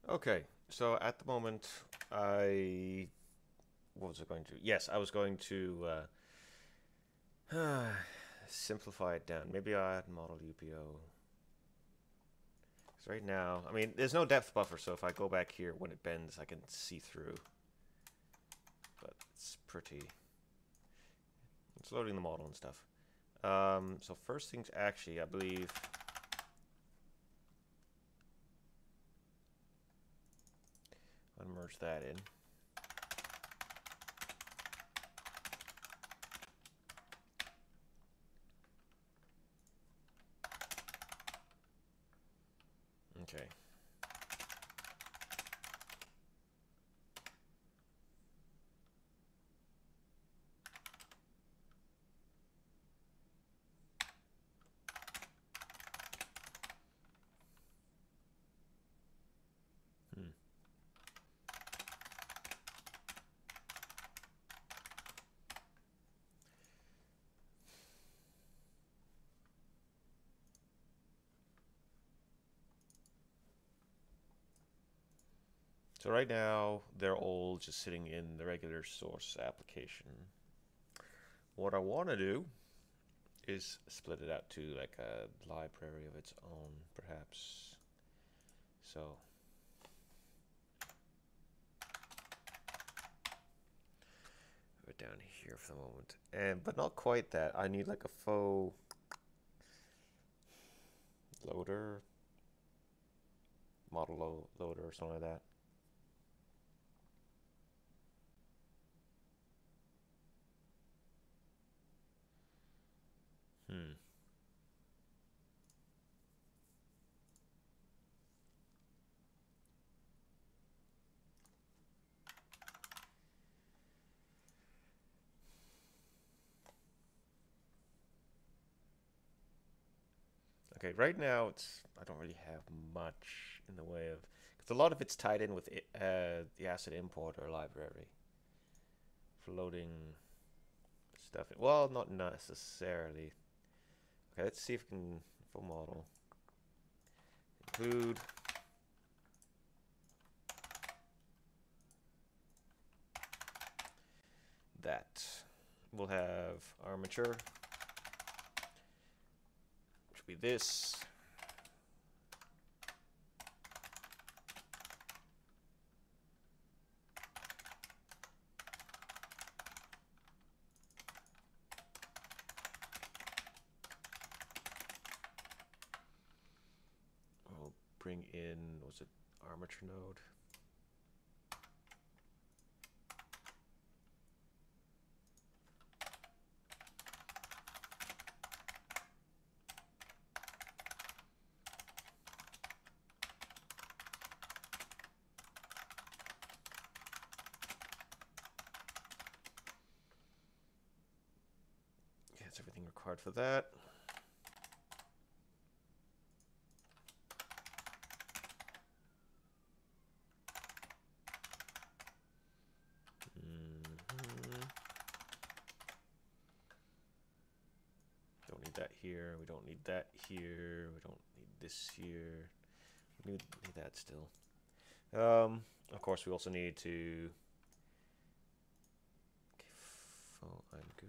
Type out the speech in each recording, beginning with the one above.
Okay, so at the moment, what was I going to? Yes, I was going to simplify it down. Maybe I add model UPO. Because right now, I mean, there's no depth buffer, so if I go back here, when it bends, I can see through. But it's pretty. It's loading the model and stuff. So first things actually, I believe. I'll merge that in. Okay. Hmm. So right now, they're all just sitting in the regular source application. What I want to do is split it out to like a library of its own, perhaps. So put it down here for the moment, and but not quite that. I need like a faux loader, loader, or something like that. Hmm. Okay, right now I don't really have much in the way of because a lot of it's tied in with the asset importer library for loading stuff. Well, not necessarily. Okay, let's see if we can full model include that. We'll have armature, which will be this. We'll bring in, was it armature node? Yeah, it's everything required for that. Don't need that here. We don't need that here. We don't need this here. We need that still. Of course, we also need to. Okay, I'm good.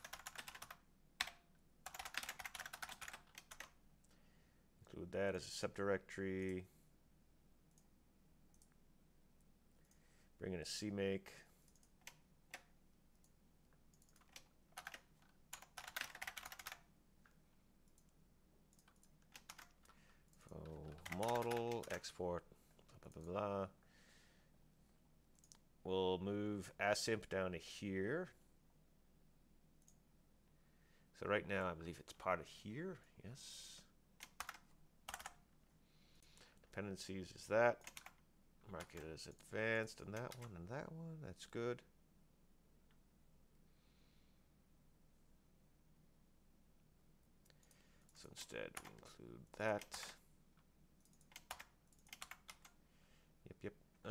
Include that as a subdirectory. Bring in a CMake. Model, export, blah, blah, blah, blah. We'll move async down to here. So right now, I believe it's part of here. Yes. Dependencies is that. Mark it as advanced and that one and that one. That's good. So instead, we include that. Yep, yep.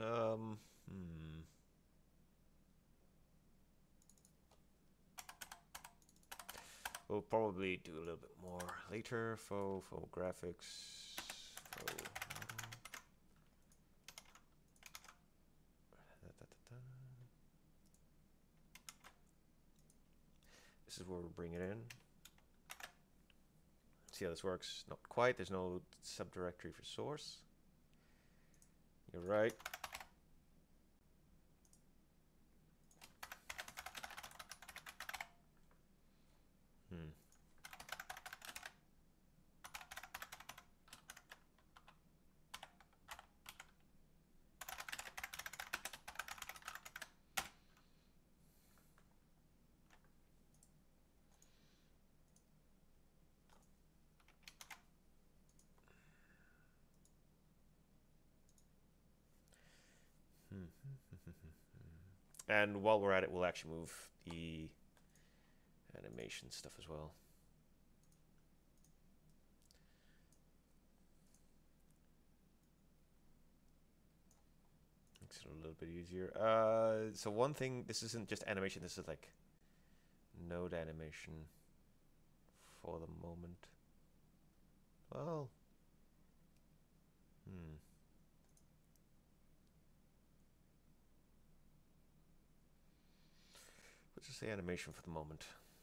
We'll probably do a little bit more later. Faux graphics. Faux model. this is where we'll bring it in. See how this works? Not quite. There's no subdirectory for source. You're right. And while we're at it, we'll actually move the animation stuff as well. Makes it a little bit easier. So one thing, this isn't just animation, this is like node animation for the moment. Well, let's just say animation for the moment.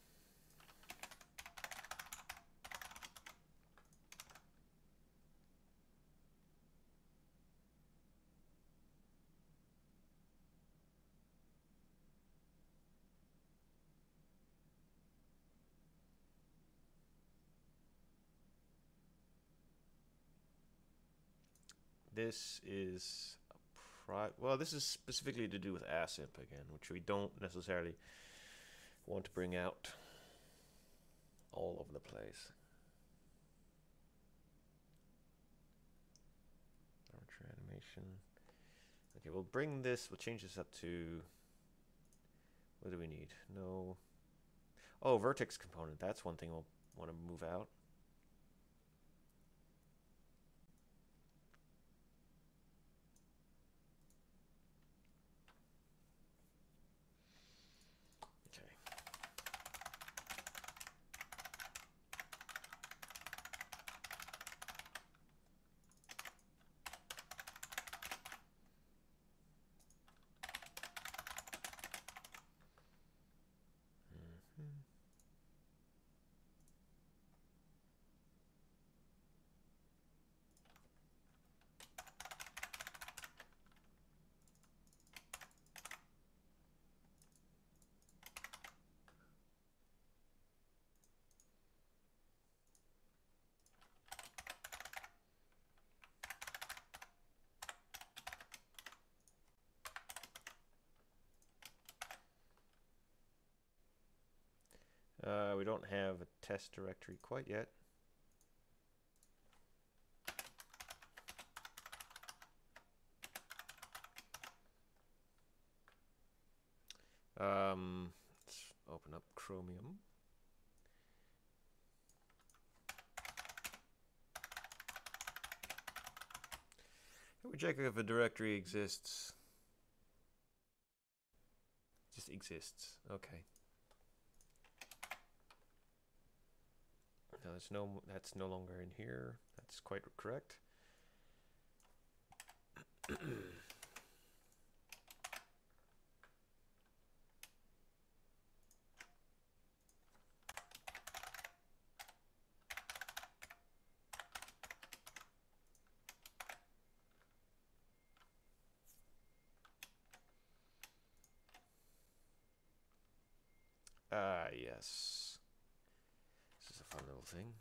This is well, this is specifically to do with async again, which we don't necessarily want to bring out all over the place. Arbitrary animation. Okay, we'll bring this, we'll change this up to, what do we need? No. Oh, vertex component. That's one thing we'll want to move out. We don't have a test directory quite yet. Let's open up Chromium. We check if a directory exists. Just exists. Okay. No, that's no longer in here. That's quite correct. Yes. This is a fun little thing.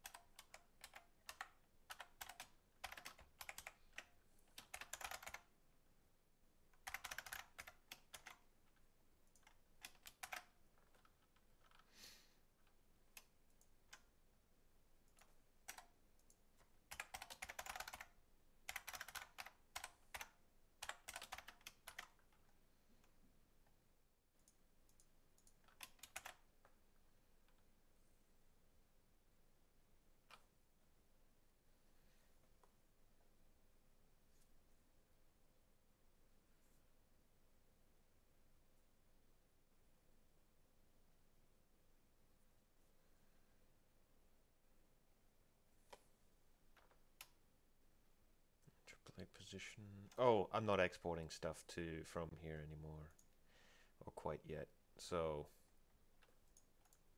Position. Oh, I'm not exporting stuff from here anymore, or quite yet. So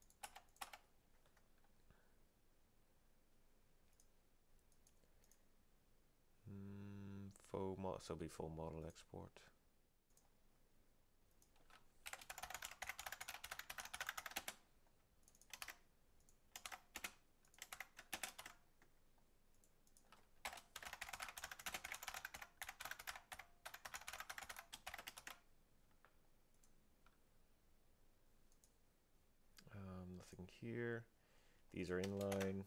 Faux model, so be full model export. Nothing here. These are inline.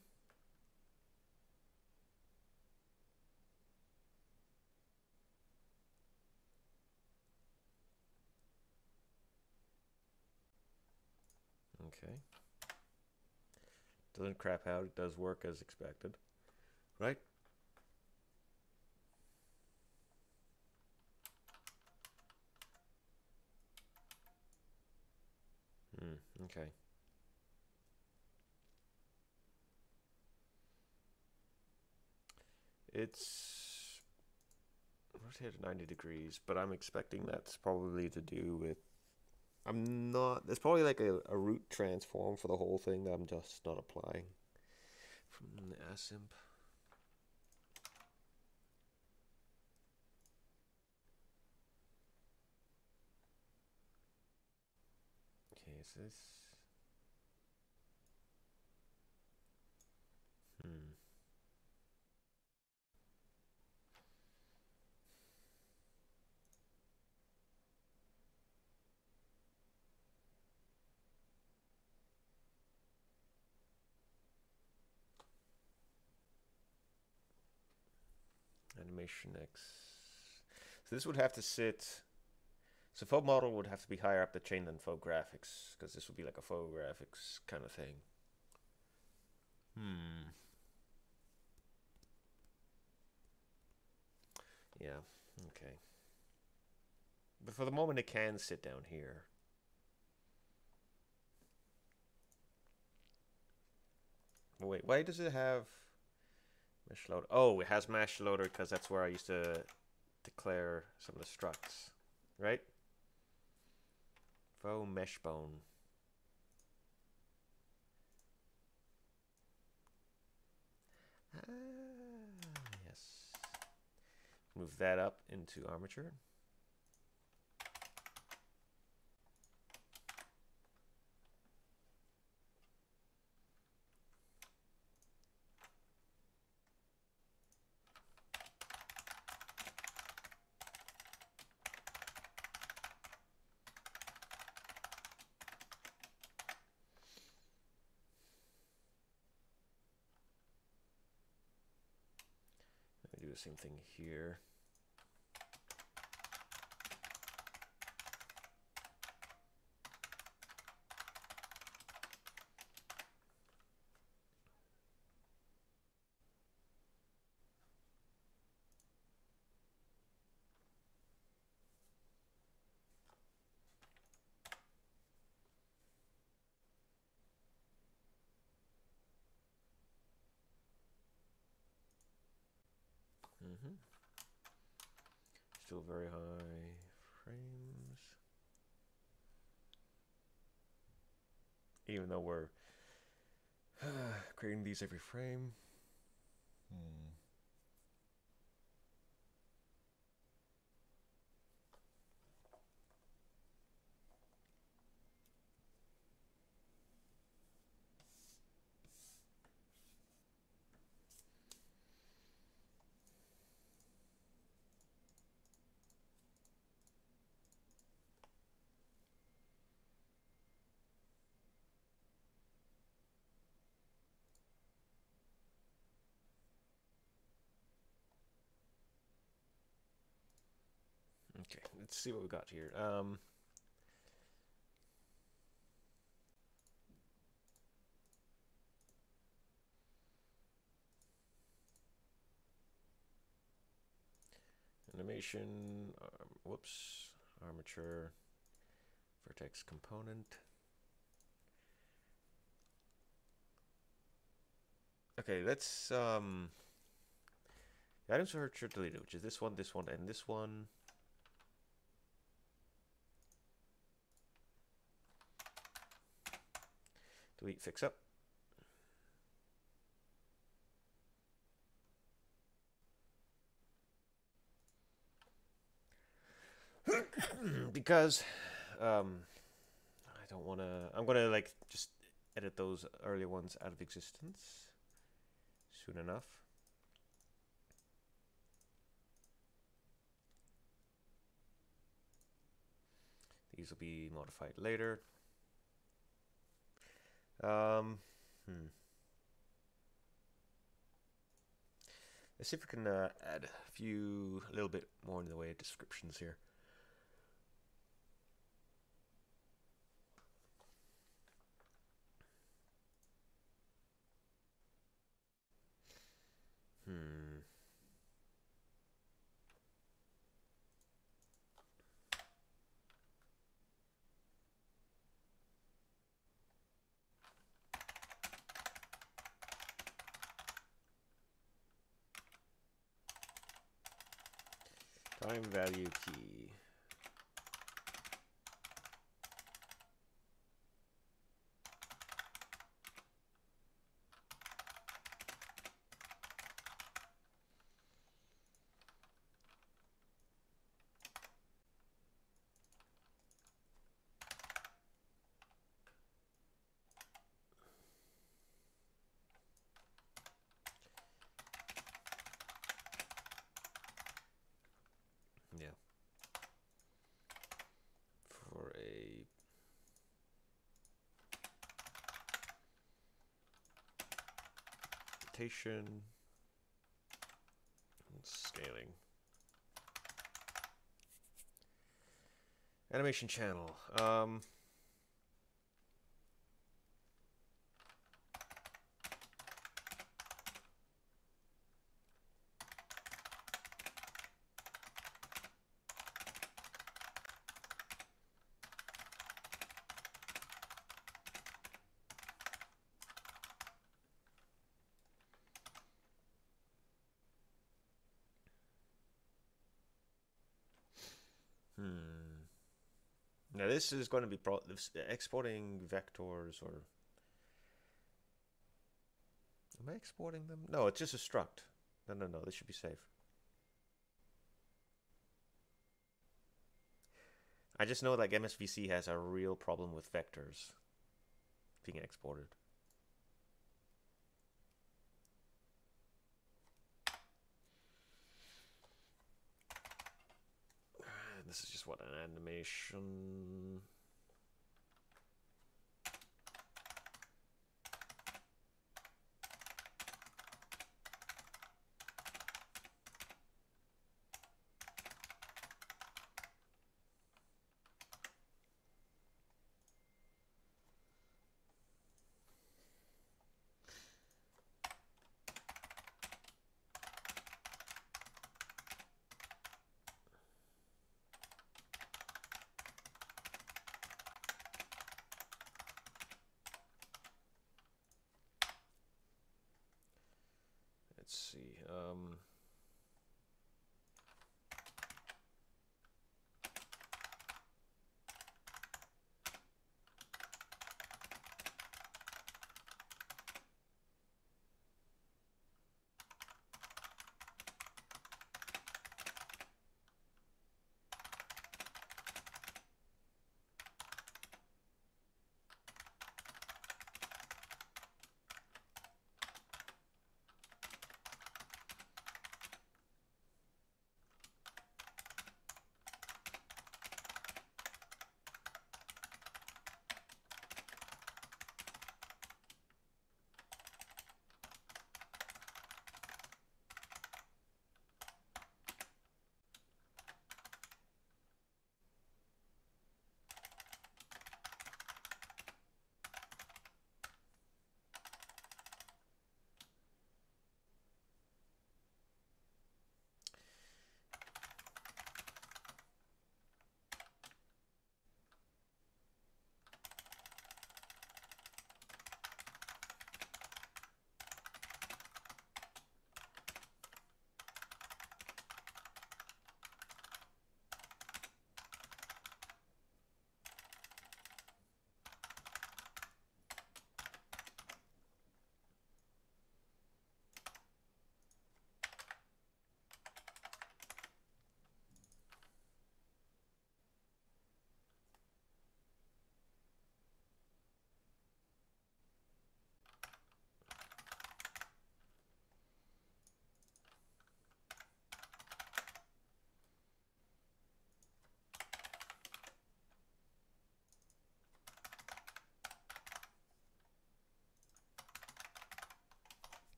Okay. Doesn't crap out. It does work as expected. Right? Okay. It's rotated 90 degrees, but I'm expecting that's probably to do with. I'm not. There's probably like a root transform for the whole thing that I'm just not applying from the asimp. Okay, is this. Animation X. So this would have to sit. So faux model would have to be higher up the chain than faux graphics, because this would be like a faux graphics kind of thing. Yeah, okay. But for the moment, it can sit down here. Wait, why does it have mesh loader? Oh, it has mesh loader because that's where I used to declare some of the structs, right? Faux mesh bone. Yes. Move that up into armature. Do the same thing here. Still very high frames. Even though we're creating these every frame. Okay, let's see what we got here. Animation, whoops, armature, vertex component. Okay, let's the items are deleted, which is this one, and this one. Delete fix up. because I don't want to. I'm gonna like just edit those earlier ones out of existence soon enough. These will be modified later. Let's see if we can add a little bit more in the way of descriptions here. Time value key. Yeah. For a rotation and scaling. Animation channel. Now this is going to be exporting vectors, or am I exporting them? No, it's just a struct. No, this should be safe. I just know like MSVC has a real problem with vectors being exported. This is just what an animation.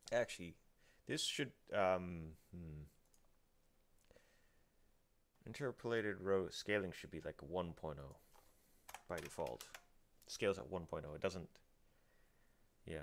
Actually, this should interpolated row scaling should be like 1.0 by default. Scales at 1.0. It doesn't. Yeah.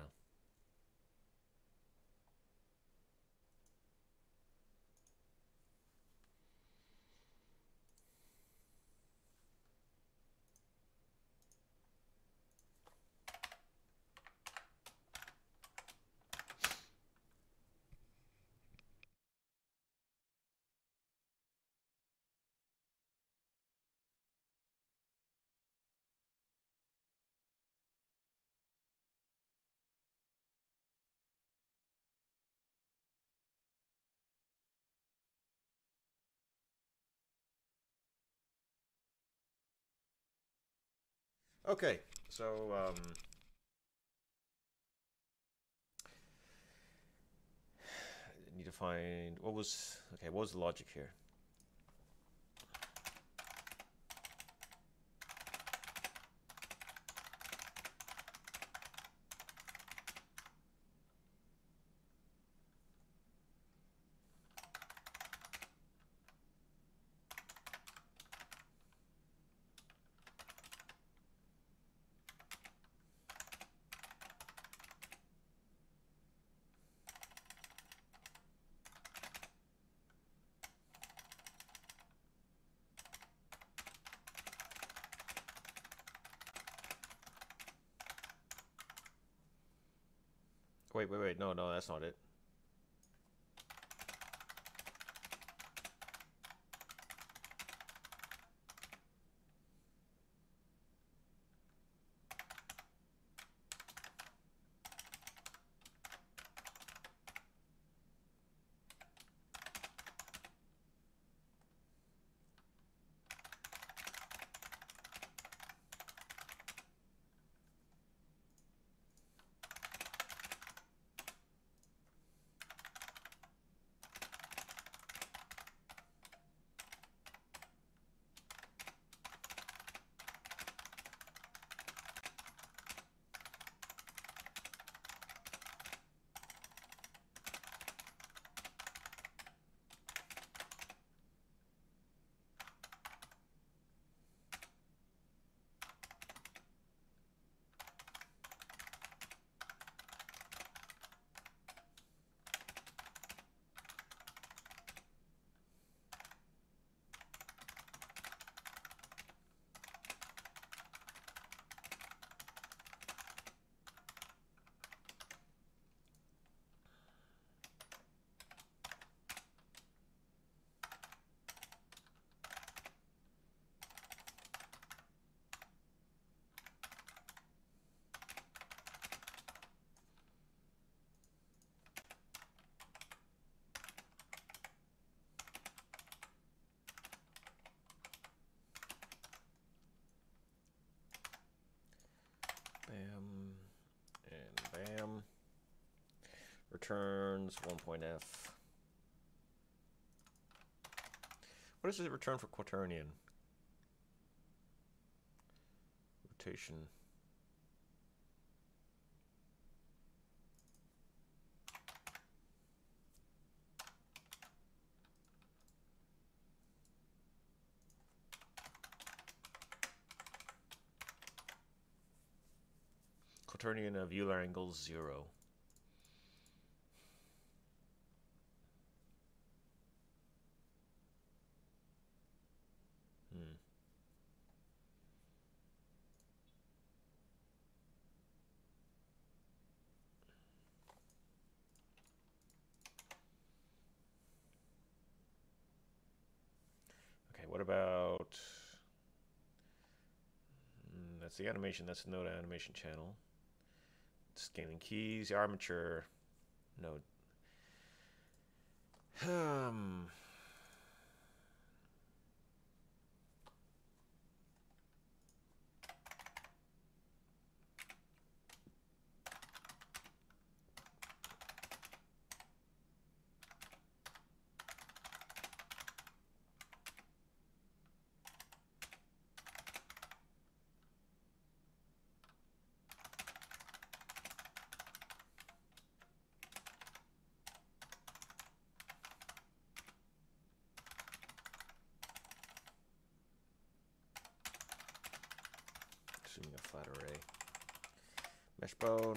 Okay. So need to find what was okay. What was the logic here? Wait. No, no, that's not it. Bam and bam. Returns 1.f. What does it return for quaternion? Rotation. Quaternion of Euler angle 0. Hmm. Okay, what about... that's the animation. That's the node animation channel. Scaling keys, the armature node. flat array. Mesh bone.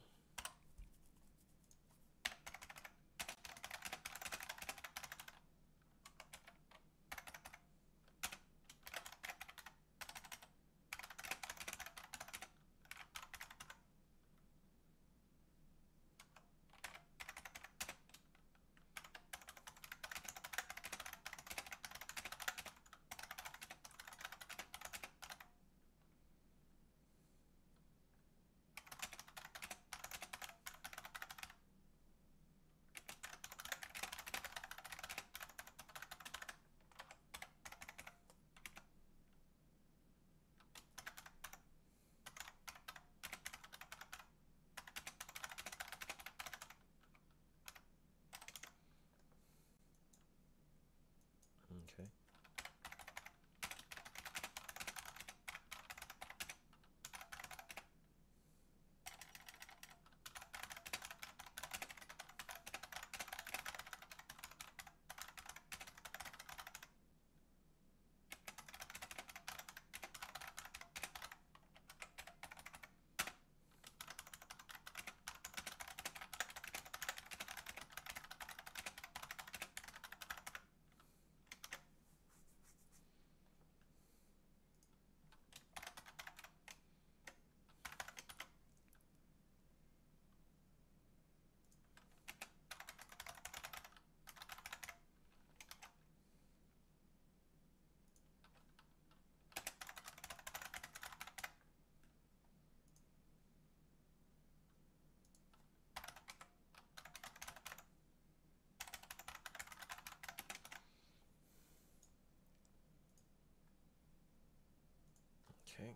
Okay. Okay.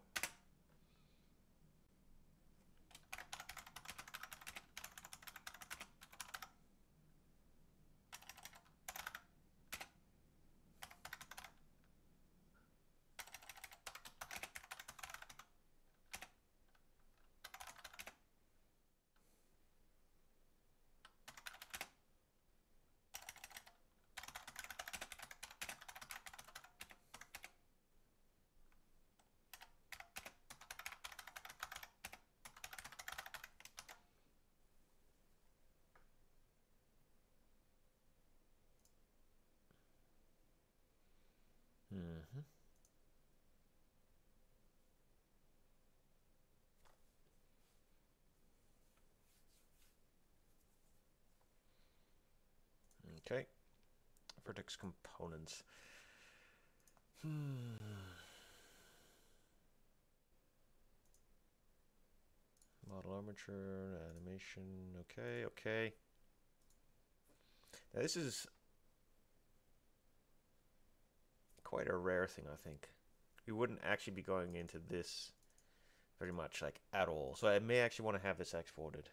Mm-hmm. Okay. Vertex components. Model armature, animation. Okay, okay. Now this is quite a rare thing, I think. You wouldn't actually be going into this very much, like, at all. So I may actually want to have this exported.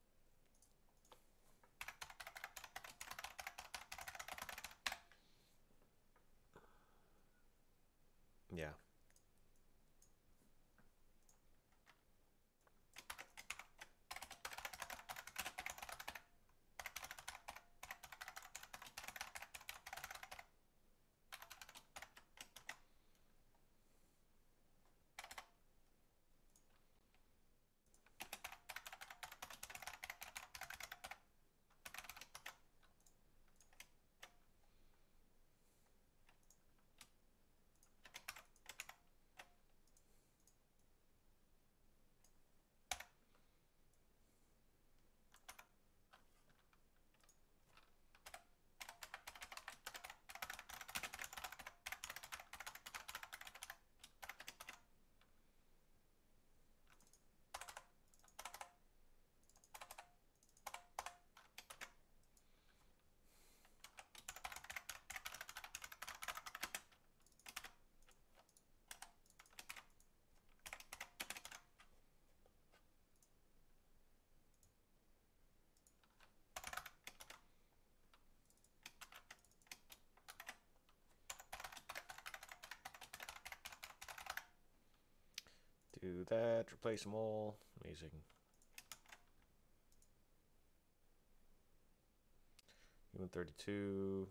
Yeah. Do that, replace them all. Amazing. Human 32.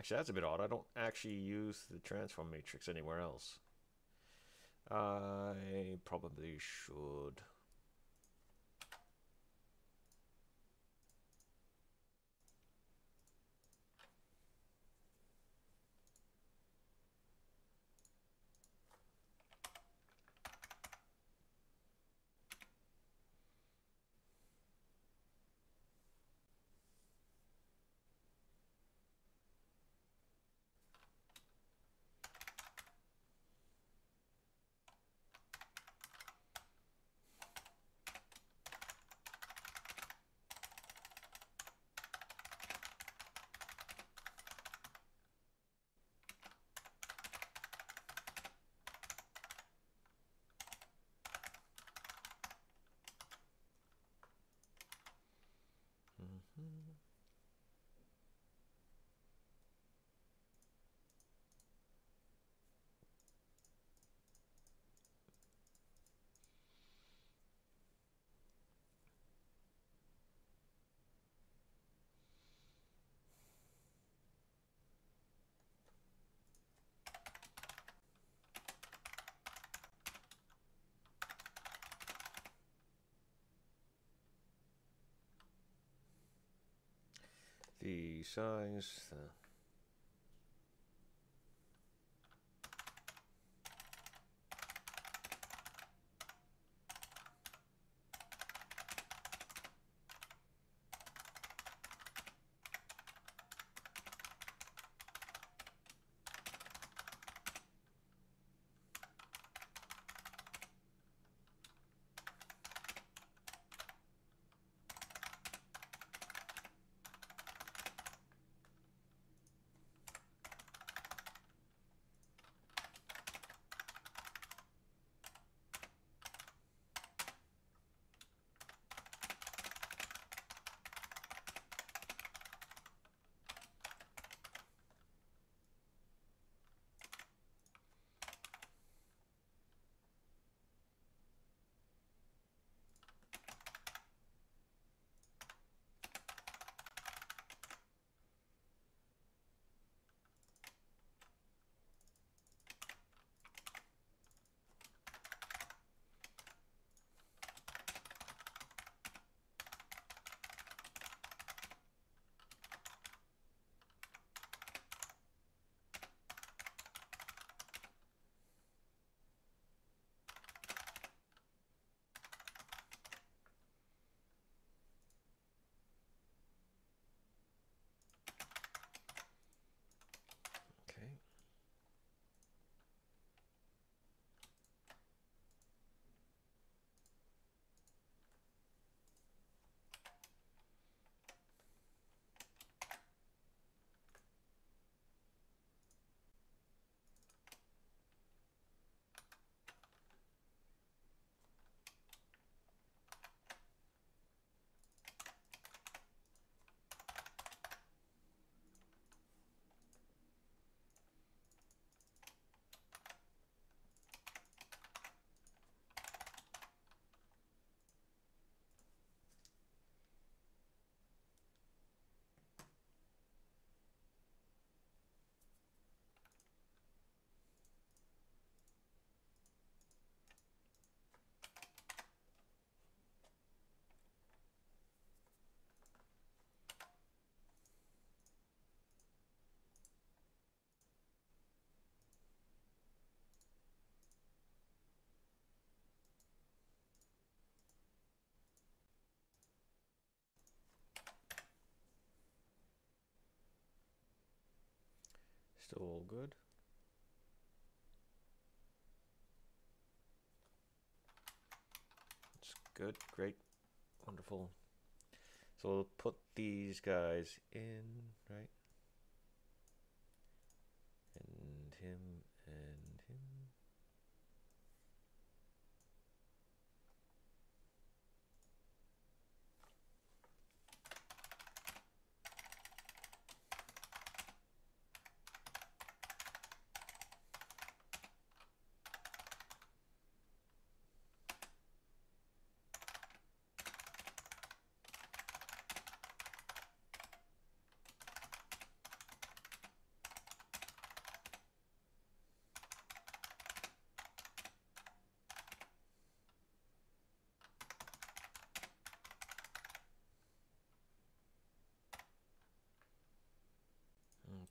Actually, that's a bit odd. I don't actually use the transform matrix anywhere else. I probably should. The size. Okay. Still all good. It's good, great, wonderful. So we'll put these guys in, right? And him and him.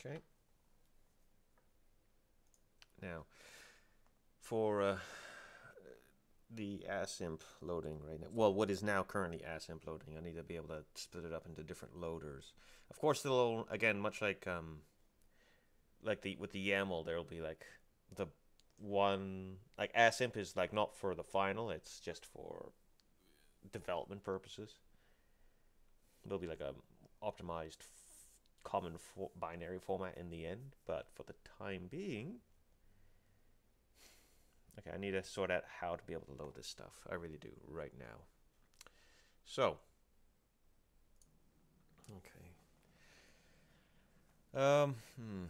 Okay. Now, for the async loading right now, well, what is now currently async loading, I need to be able to split it up into different loaders. Of course, they'll, again, much like the with the YAML, there'll be like the one, like async is like not for the final, it's just for development purposes. There'll be like a optimized common binary format in the end, but for the time being, okay, I need to sort out how to be able to load this stuff. I really do right now. So, okay. Um, hmm.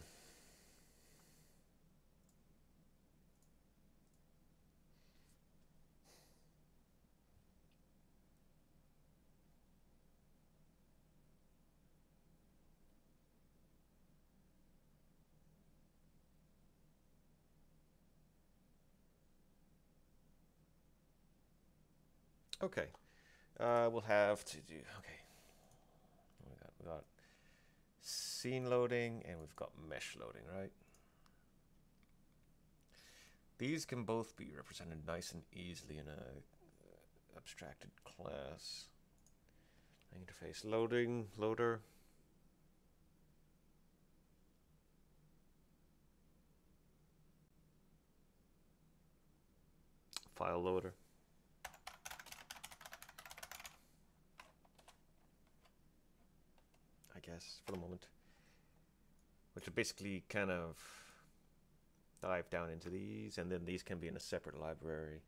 Okay. We'll have to do, okay. We got scene loading and we've got mesh loading, right? These can both be represented nice and easily in a abstracted class. Interface loading, loader. File loader. I guess, for the moment. Which are basically kind of dive down into these, and then these can be in a separate library.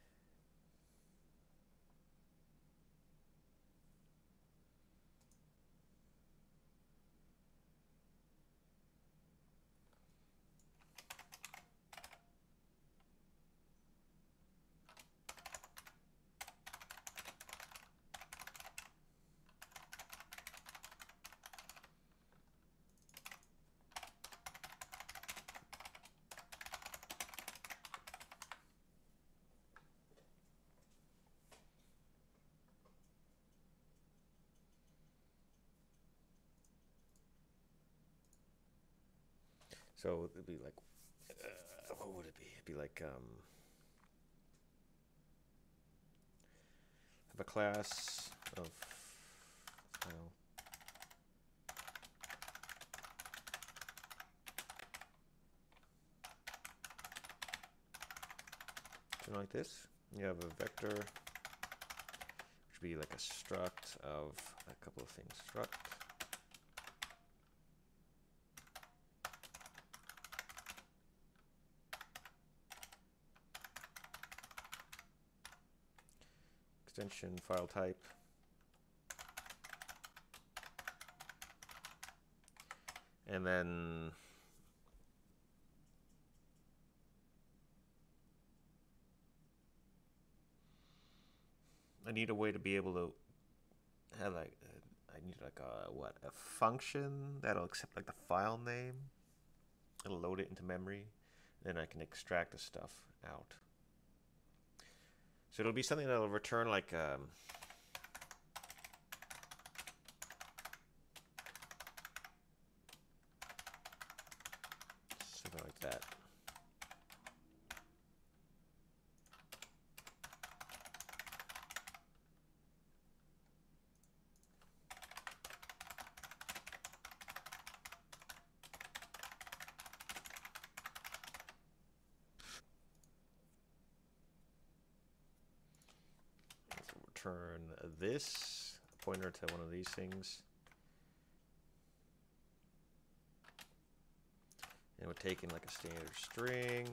So it'd be like, what would it be? It'd be like, have a class of file. Something like this. You have a vector, which would be like a struct of a couple of things. Struct. Extension file type. And then I need a way to be able to have like, I need like a function that'll accept like the file name. It'll load it into memory. Then I can extract the stuff out. So it'll be something that'll return like something like that. Return this pointer to one of these things. And we're taking like a standard string.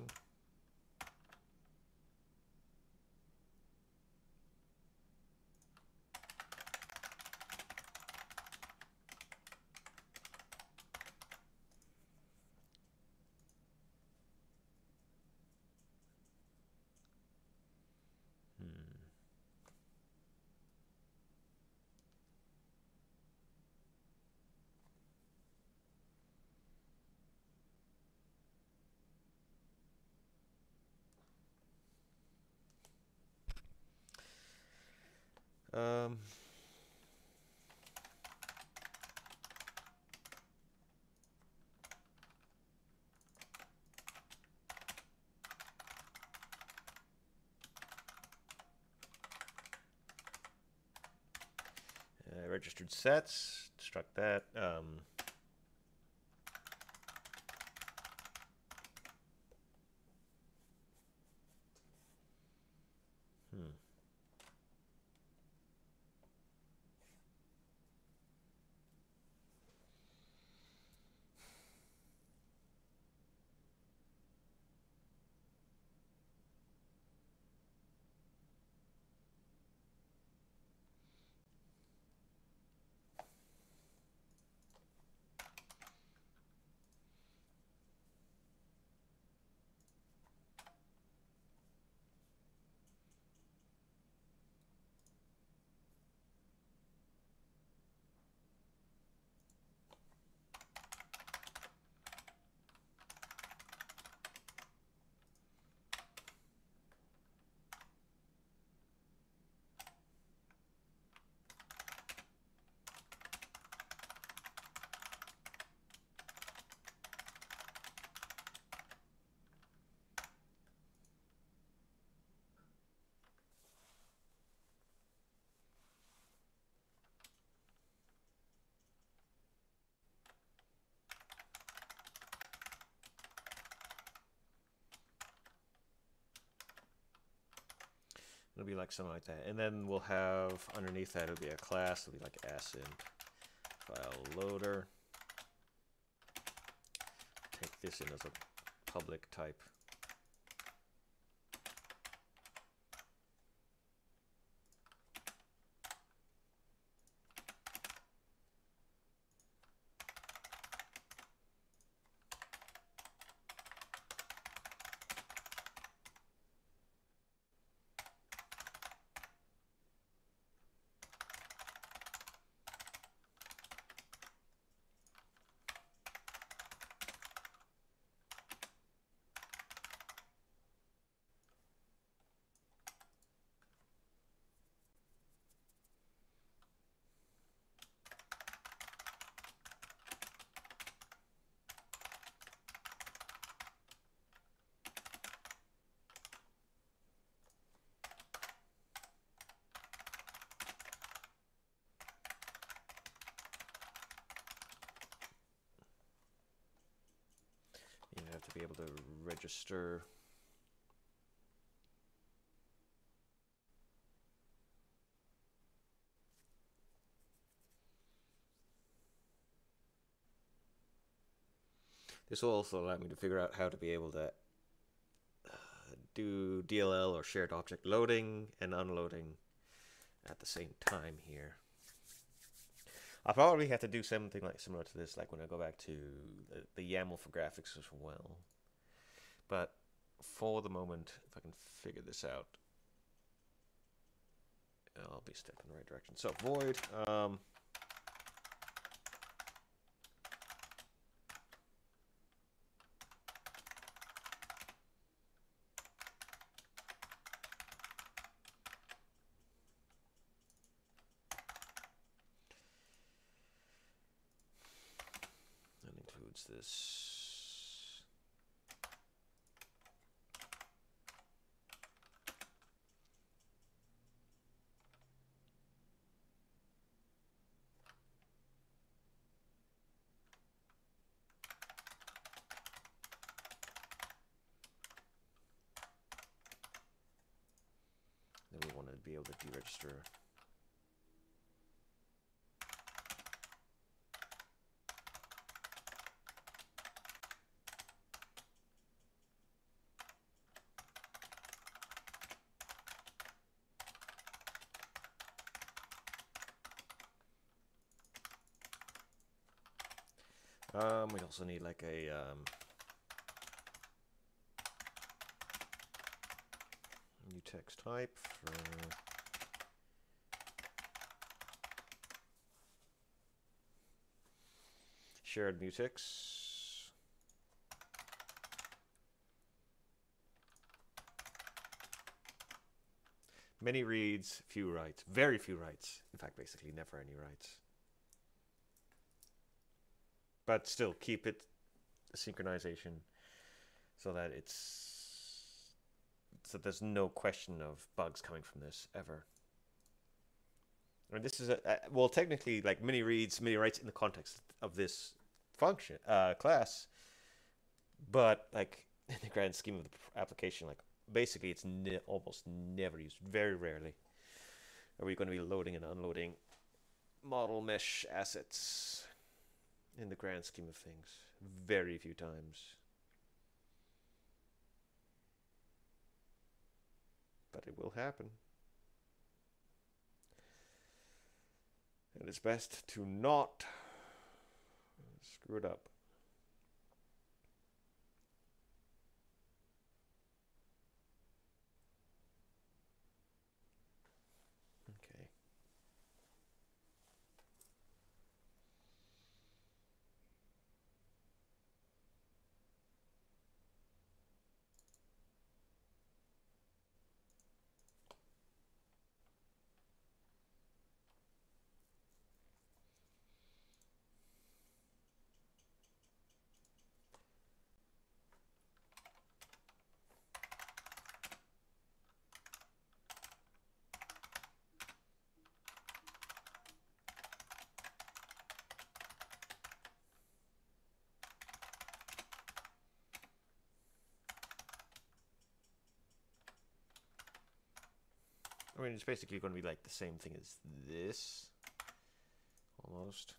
Um, registered sets, destruct that. It'll be like something like that. And then we'll have underneath that, it'll be a class. It'll be like async file loader. Take this in as a public type. You have to be able to register. This will also allow me to figure out how to be able to do DLL or shared object loading and unloading at the same time here. I'll probably have to do something like similar to this, like when I go back to the YAML for graphics as well. But for the moment, if I can figure this out, I'll be stepping in the right direction. So void. That includes this. Then we want to be able to deregister. We also need like a new text type for shared mutex. Many reads, few writes. Very few writes. In fact, basically never any writes. But still keep it a synchronization so that there's no question of bugs coming from this ever. I mean, this is well, technically, like mini reads, mini writes in the context of this function class, but like in the grand scheme of the application, like basically it's almost never used. Very rarely are we going to be loading and unloading model mesh assets in the grand scheme of things. Very few times. But it will happen. And it's best to not screw it up. Okay. I mean, it's basically going to be like the same thing as this, almost.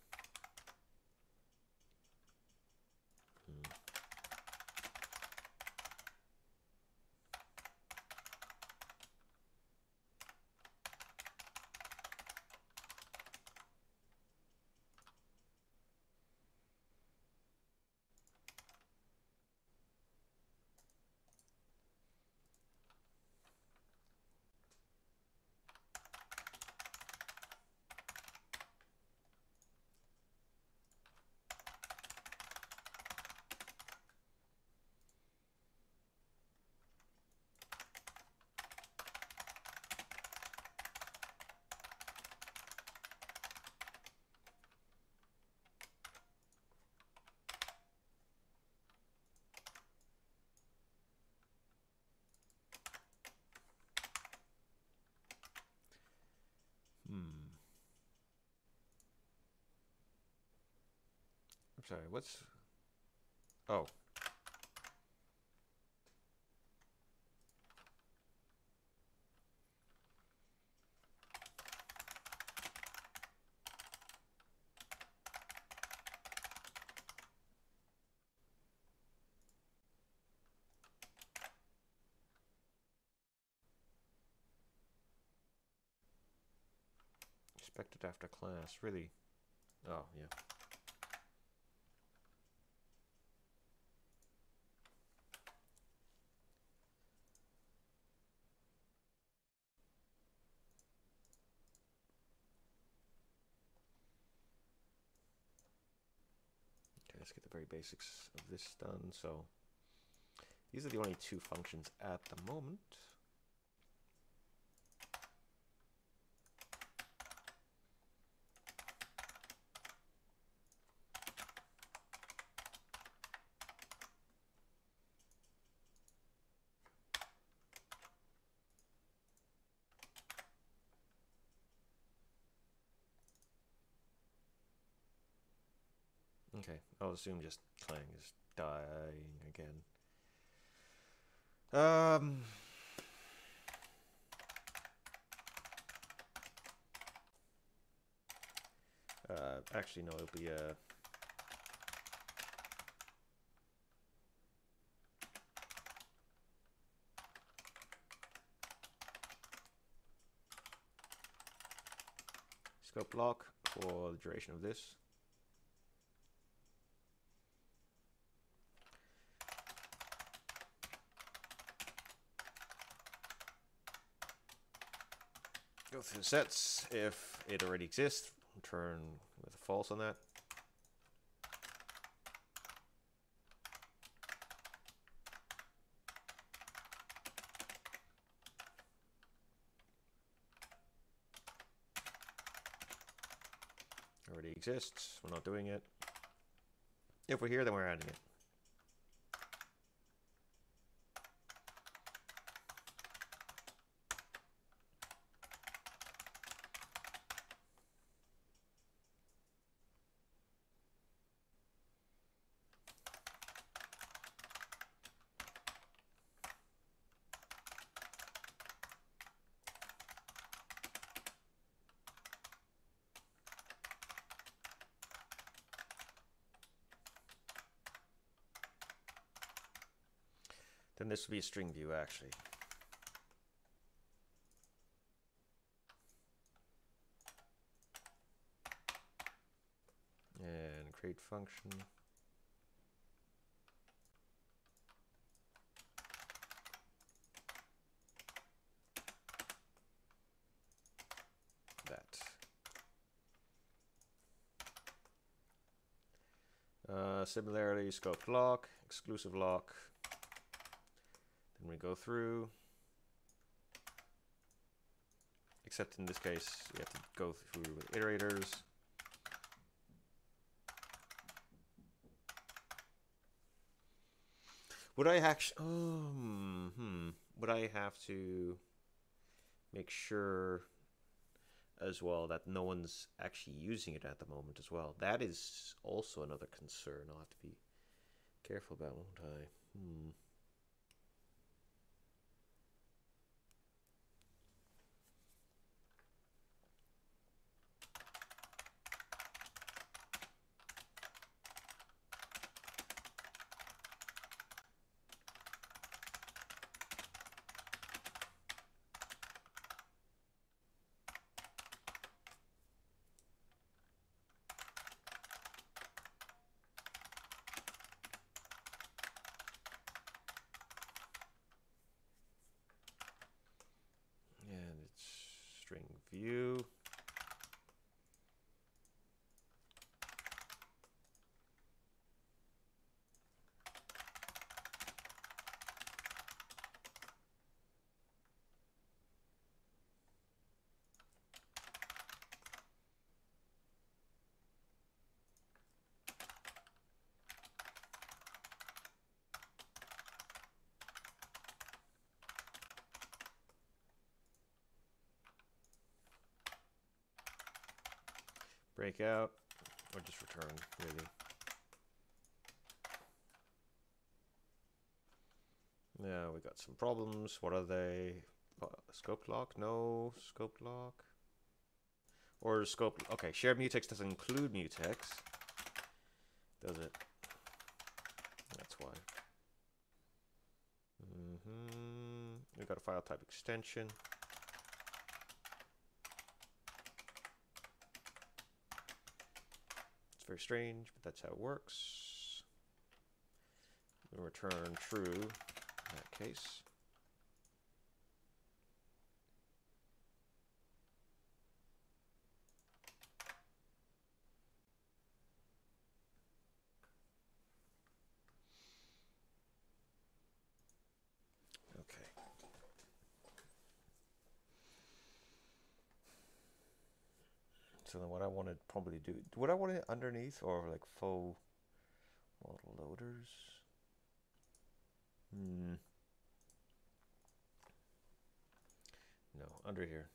I'm sorry, what's... Oh. Expected after class, really? Oh, yeah. Okay, let's get the very basics of this done. So these are the only two functions at the moment. Okay, I'll assume just Clang is dying again. Actually, no, it'll be scope block for the duration of this. Go through the sets. If it already exists, return with a false on that. Already exists. We're not doing it. If we're here, then we're adding it. Then this would be a string view actually. And create function. Similarly, scope lock, exclusive lock. Then we go through. Except in this case, we have to go through with iterators. Would I actually? Would I have to make sure as well that no one's actually using it at the moment as well? That is also another concern I'll have to be careful about, won't I? And it's string view. Breakout, or just return, really. Now we got some problems. What are they? Scope lock? No. Scope lock? Or scope... Okay, shared mutex doesn't include mutex. Does it? That's why. We got a file type extension. Very strange, but that's how it works. We'll return true in that case. Okay. So then what I want to probably do, would I want it underneath or like faux model loaders? No, under here.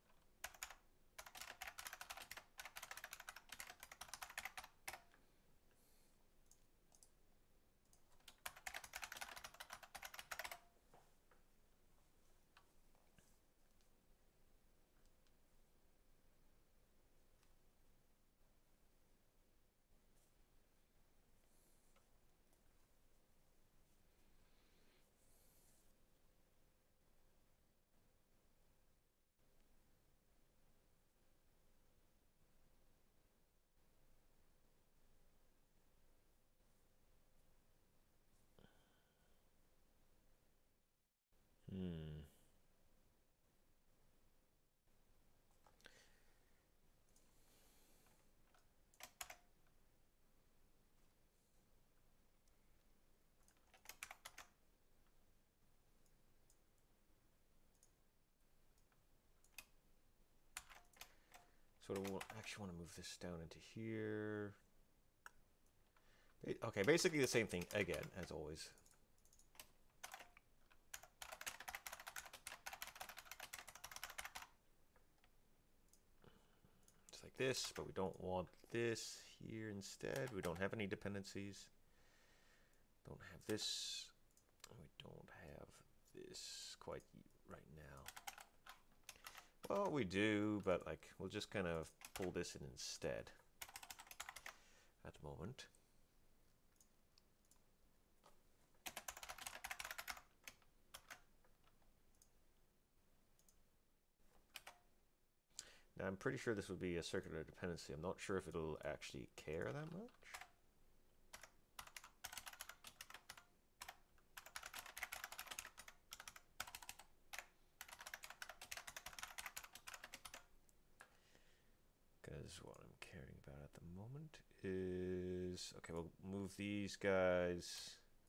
So I actually want to move this down into here. Okay, basically the same thing again, as always. Just like this, but we don't want this here instead. We don't have any dependencies. Don't have this. We don't have this quite right now. Well, we do, but like we'll just kind of pull this in instead at the moment. Now I'm pretty sure this would be a circular dependency. I'm not sure if it'll actually care that much. Because what I'm caring about at the moment is... Okay, we'll move these guys...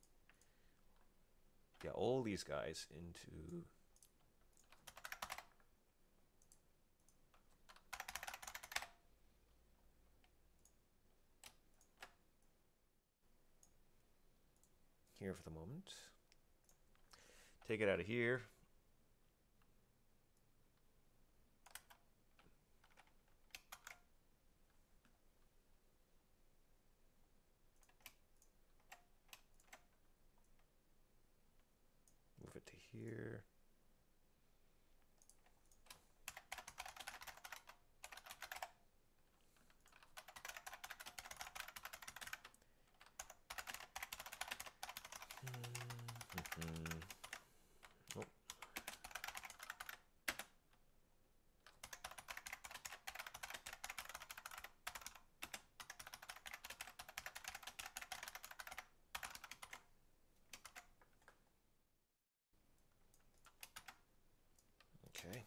Yeah, all these guys into... here for the moment. Take it out of here. Move it to here. Oh. Okay.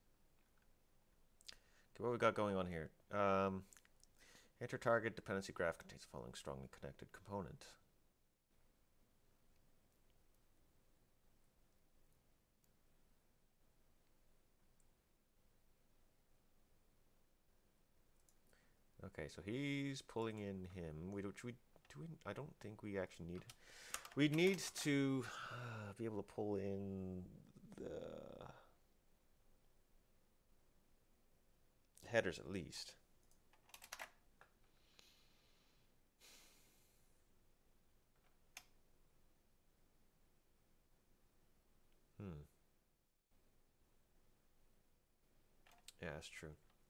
What we got going on here? Enter target dependency graph contains the following strongly connected component. Okay, so he's pulling in him. I don't think we actually need. We need to be able to pull in the headers at least. Yeah, that's true.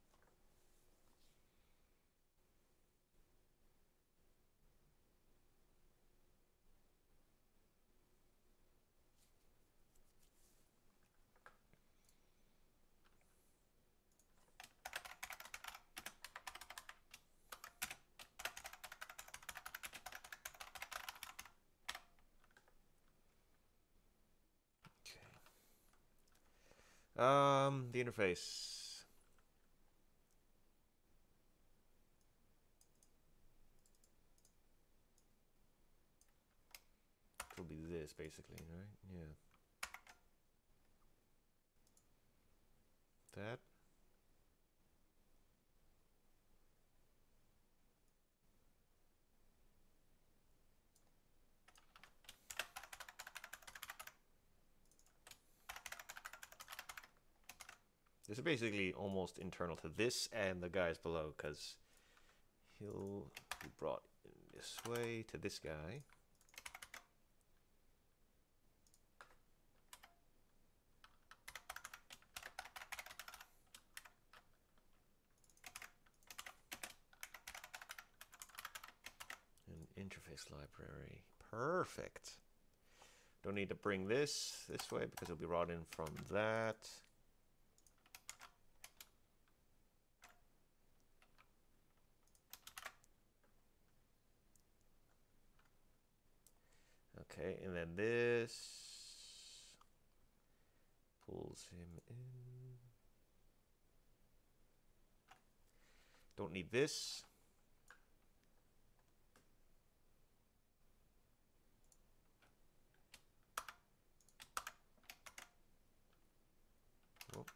The interface. It will be this basically, right? Yeah. That. This is basically almost internal to this and the guys below, because he'll be brought in this way to this guy. An interface library. Perfect. Don't need to bring this way because it'll be brought in from that. Okay, and then this pulls him in. Don't need this. Oh.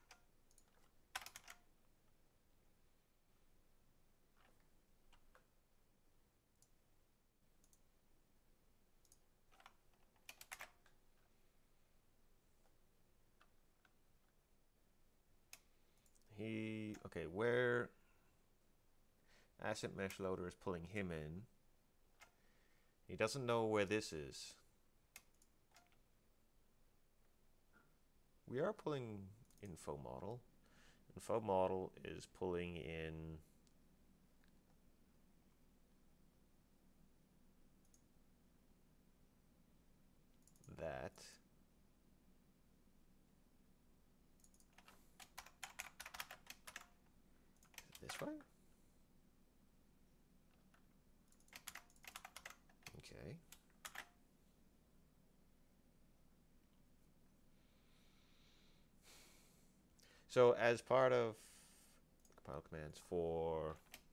Okay, where Asset Mesh Loader is pulling him in, he doesn't know where this is. We are pulling info model. Info model is pulling in that. this way? Okay. So as part of compile commands for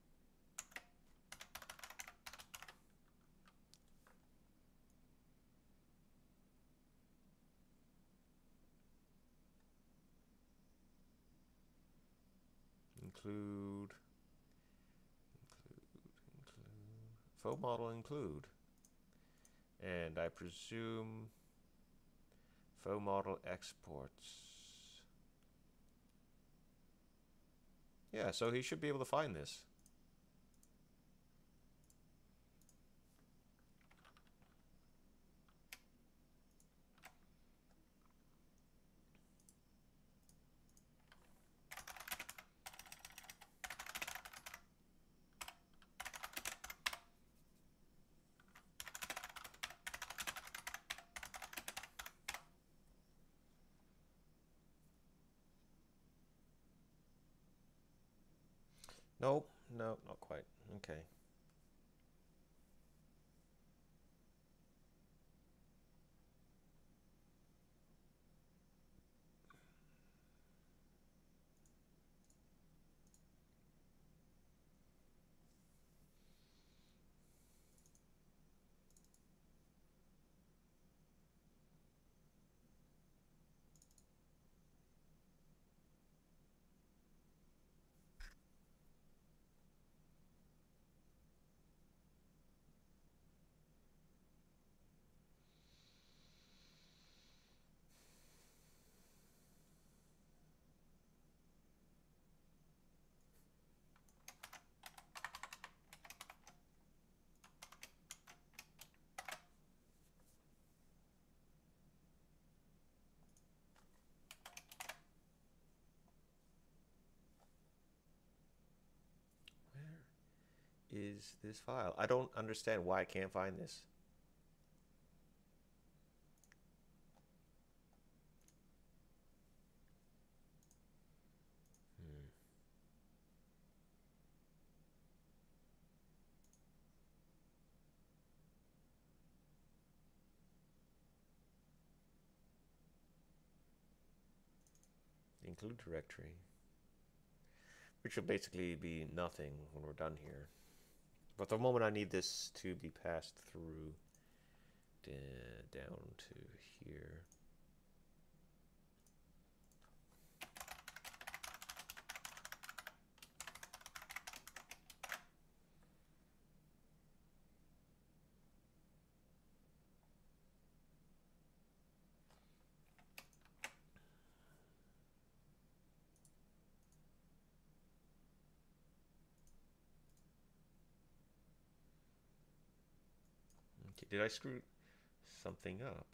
include faux model include, and I presume faux model exports. Yeah, so he should be able to find this. Nope, no, not quite. Okay. Where is this file? I don't understand why I can't find this. Hmm. Include directory, which will basically be nothing when we're done here. But the moment I need this to be passed through down to here. Okay, did I screw something up?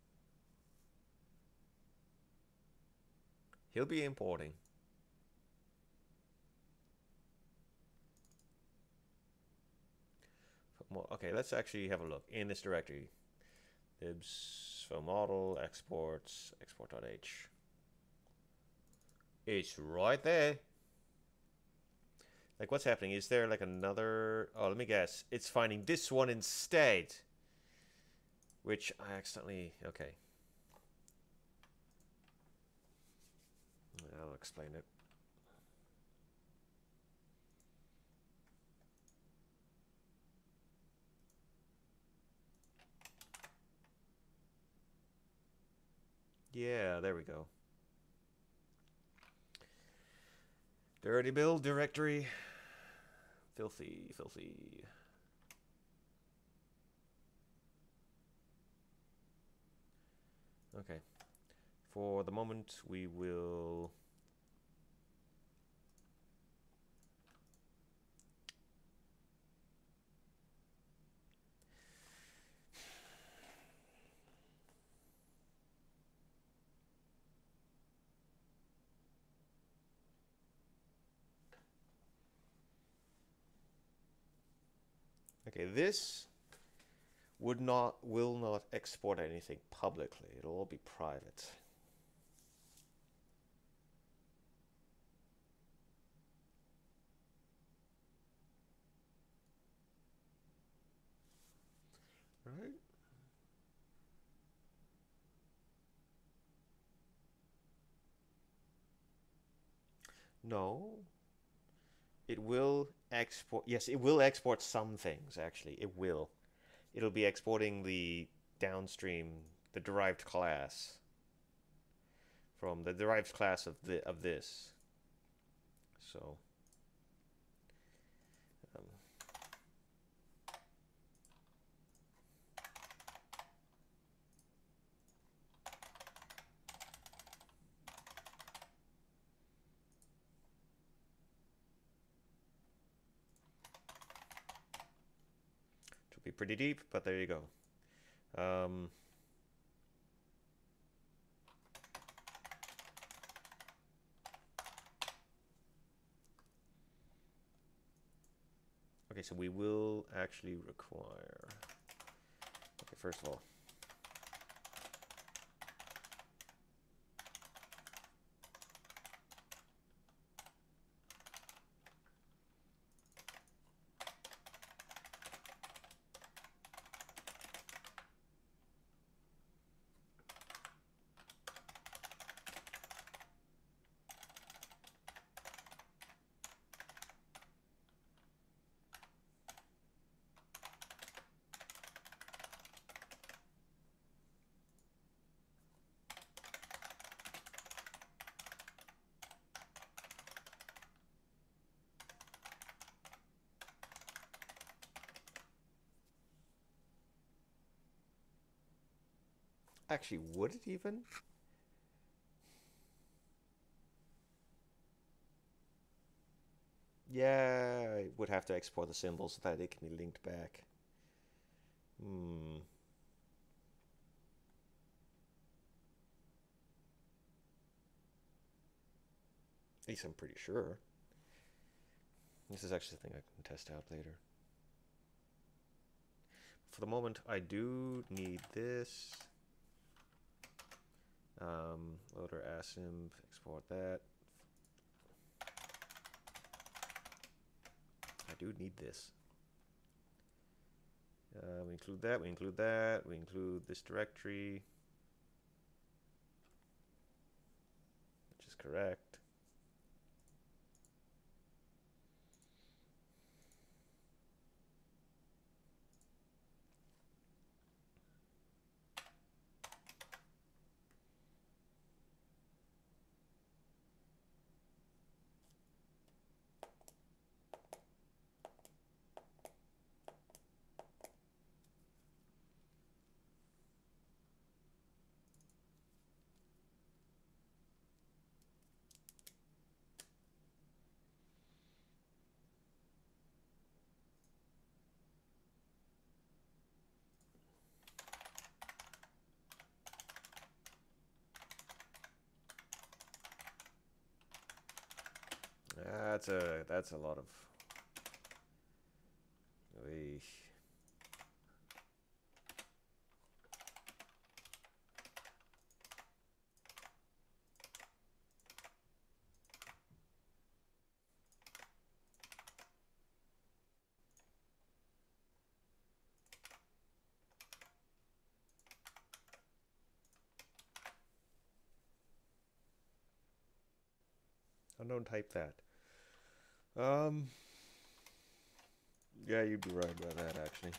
He'll be importing. Okay, let's actually have a look in this directory. Libs for model exports export.h. It's right there. Like, what's happening? Is there like another? Oh, let me guess. It's finding this one instead, which I accidentally. Okay. I'll explain it. Yeah, there we go. Dirty build directory. Filthy, filthy. Okay. For the moment, we will... Okay, this will not export anything publicly. It'll all be private. right. No, it will export. Yes, it will export some things, actually. It will. It'll be exporting the downstream, the derived class from the derived class of this. So, um, it'll be pretty deep, but there you go. Um, okay, so we will actually require. Okay, first of all, actually, would it even? Yeah, I would have to export the symbols so that it can be linked back. Hmm. At least I'm pretty sure. This is actually the thing I can test out later. For the moment, I do need this. Loader async, export that. I do need this. We include that, we include that, we include this directory, which is correct. That's a lot of. Eesh. Unknown type that. Um, yeah, you'd be right about that actually.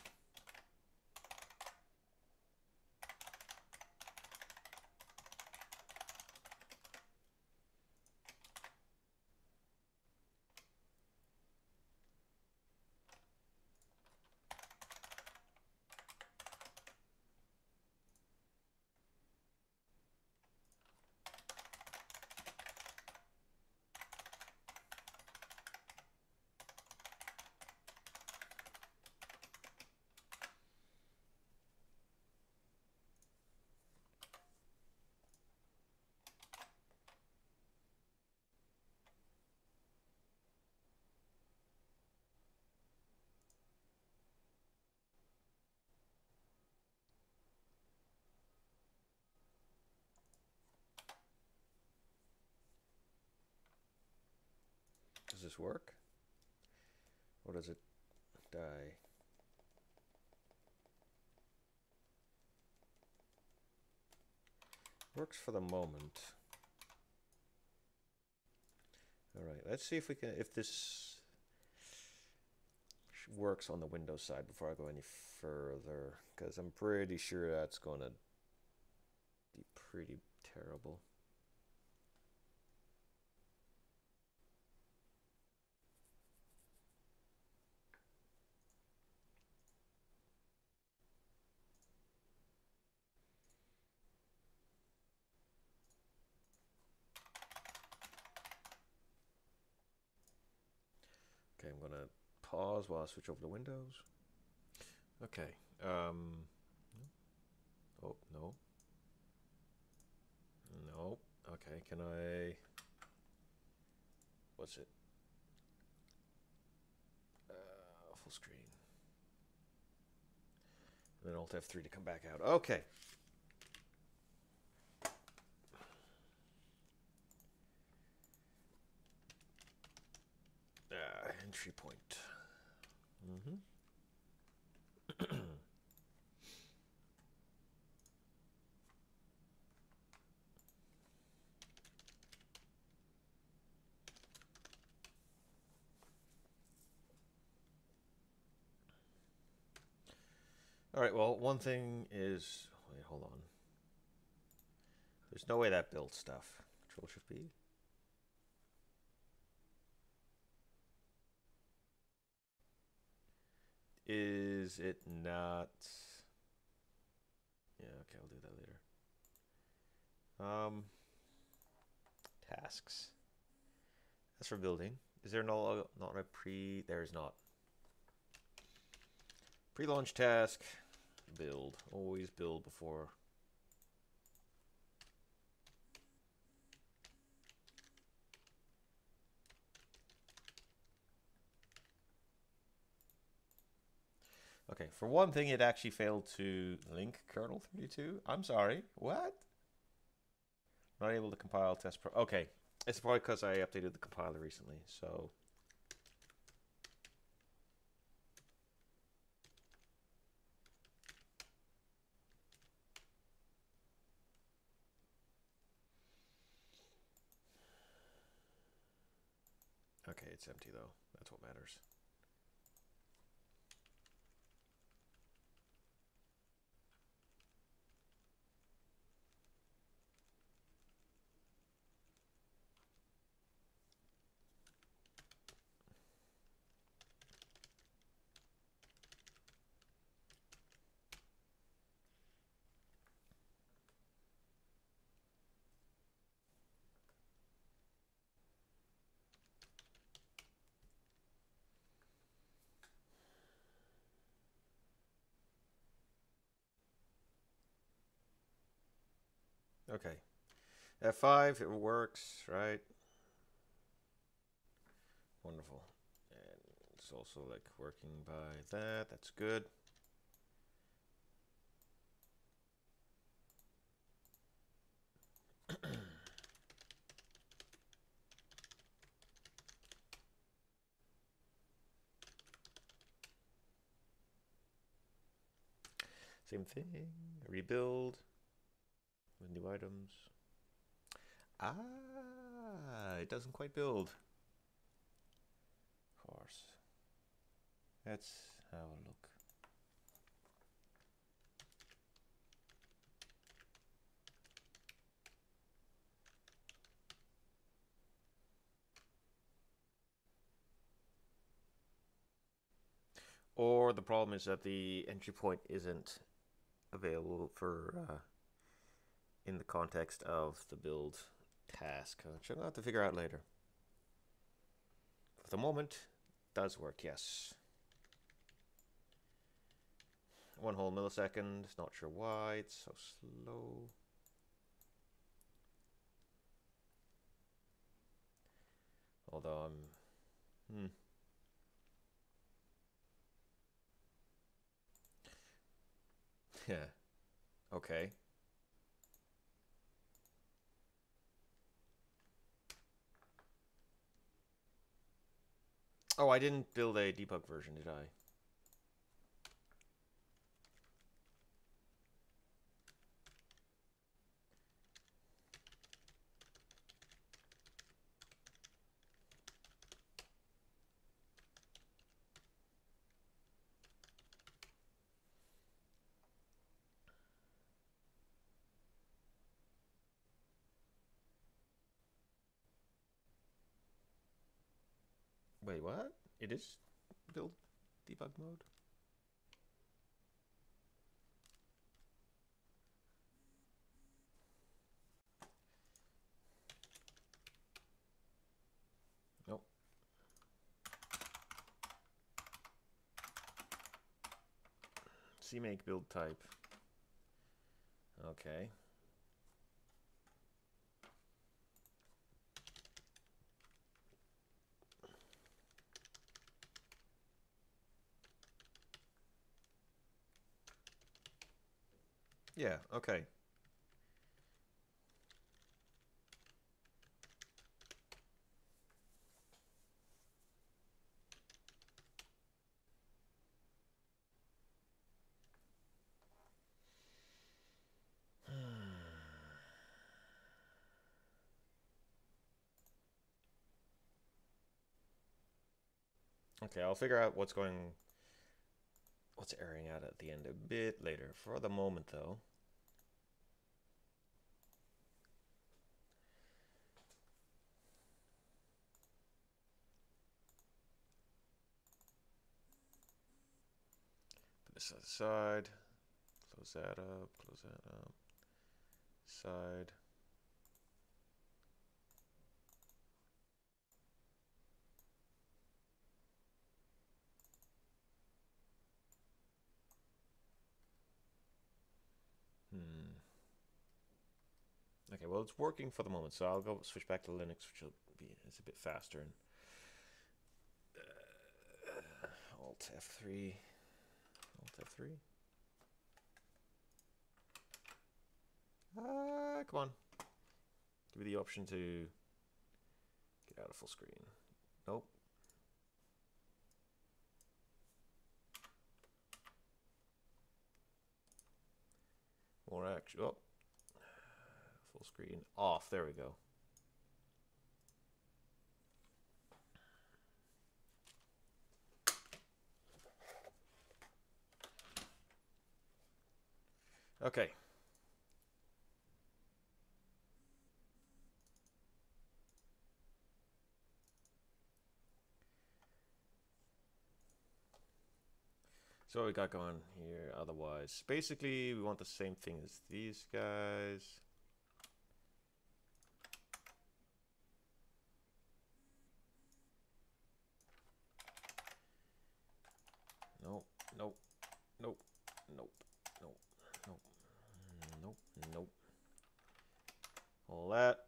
Does this work? Or does it die? Works for the moment. All right, let's see if we can, if this works on the Windows side before I go any further, because I'm pretty sure that's going to be pretty terrible. Okay, I'm going to pause while I switch over to Windows. Okay. Oh, no. No. Okay, can I... What's it? Full screen. And then Alt F3 to come back out. Okay. Entry point. Mm-hmm. All right, well, one thing is... Wait, hold on. There's no way that builds stuff. Control-Shift-B. Is it not... Yeah, okay, I'll do that later. Tasks. That's for building. Is there not a pre... There is not. Pre-launch task. Build. Always build before... Okay, for one thing, it actually failed to link kernel 32. I'm sorry. What? Not able to compile test pro... Okay, it's probably because I updated the compiler recently, so... Okay, it's empty though. That's what matters. Okay. F5, it works, right? Wonderful. And it's also like working by that. That's good. Same thing. Rebuild with new items. Ah, it doesn't quite build. Of course. Let's have a look. Or the problem is that the entry point isn't available for in the context of the build task, which I'll have to figure out later. For the moment, it does work, yes. 1 whole millisecond, not sure why it's so slow. Although I'm... Yeah. Okay. Oh, I didn't build a debug version, did I? Wait, what? It is build debug mode? Nope. CMake build type. Okay. Yeah, okay. Okay, I'll figure out what's airing out at the end a bit later. For the moment, though, put this aside. Close that up. Close that up. Side. Okay, well, it's working for the moment, so I'll go switch back to Linux, which will be it's a bit faster. And Alt F3. Alt F3. Come on. Give me the option to get out of full screen. Nope. Or actually, oh, full screen off. There we go. Okay. So what we got going here otherwise? Basically, we want the same thing as these guys. Nope, nope, nope, nope, nope, nope, nope, nope. All that.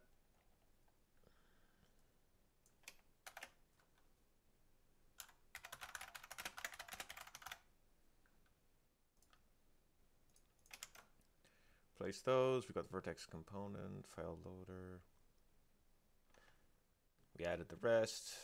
Place those. We got the vertex component, file loader. We added the rest.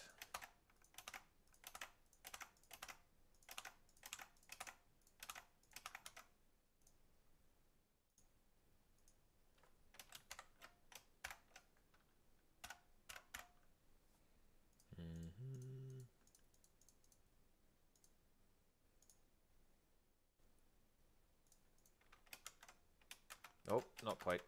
Nope, not quite.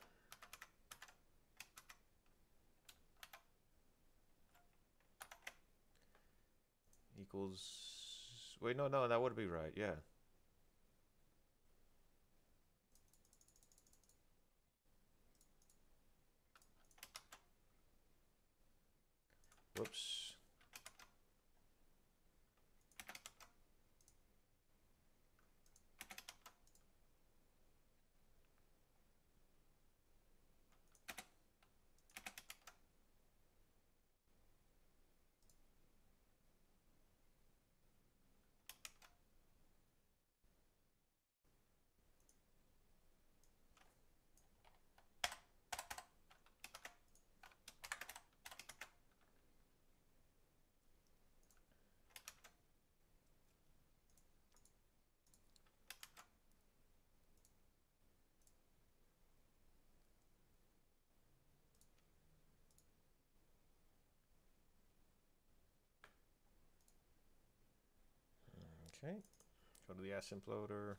Equals. Wait, no, that would be right. Yeah. Whoops. Okay. Go to the async loader.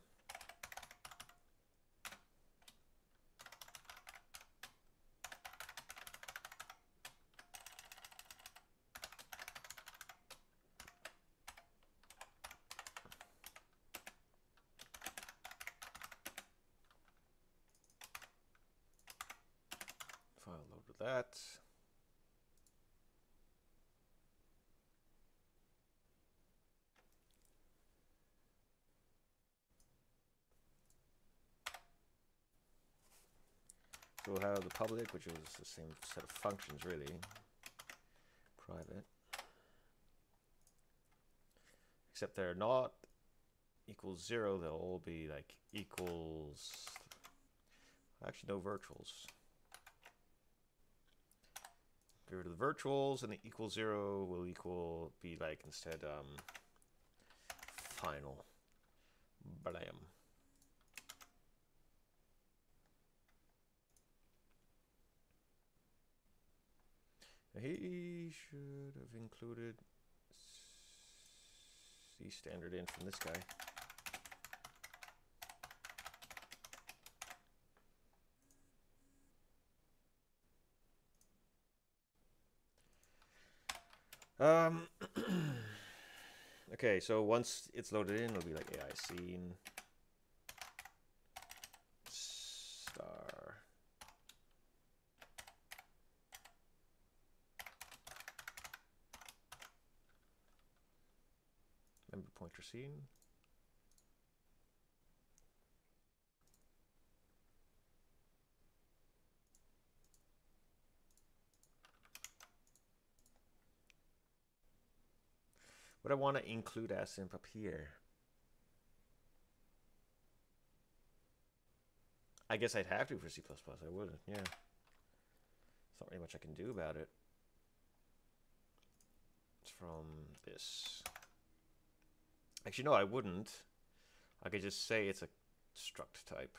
that. So we'll have the public, which is the same set of functions, really. Private. Except they're not equals 0, they'll all be like equals. Actually, no virtuals. Get rid of the virtuals, and the equal 0 will be like instead final. Blam. He should have included C standard in from this guy. Okay, so once it's loaded in, it'll be like AI scene star. Member pointer scene. What I want to include as imp up here. I guess I'd have to for C++. I wouldn't, yeah. There's not really much I can do about it. It's from this. Actually, no, I wouldn't. I could just say it's a struct type.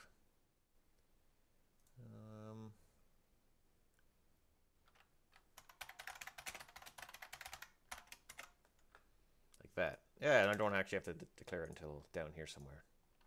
Like that. Yeah, and I don't actually have to declare it until down here somewhere.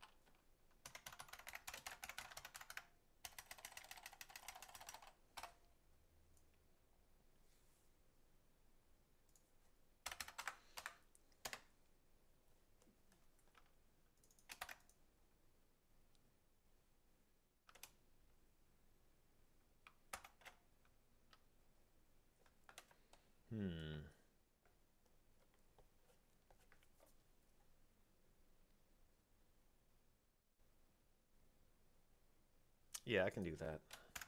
Yeah, I can do that.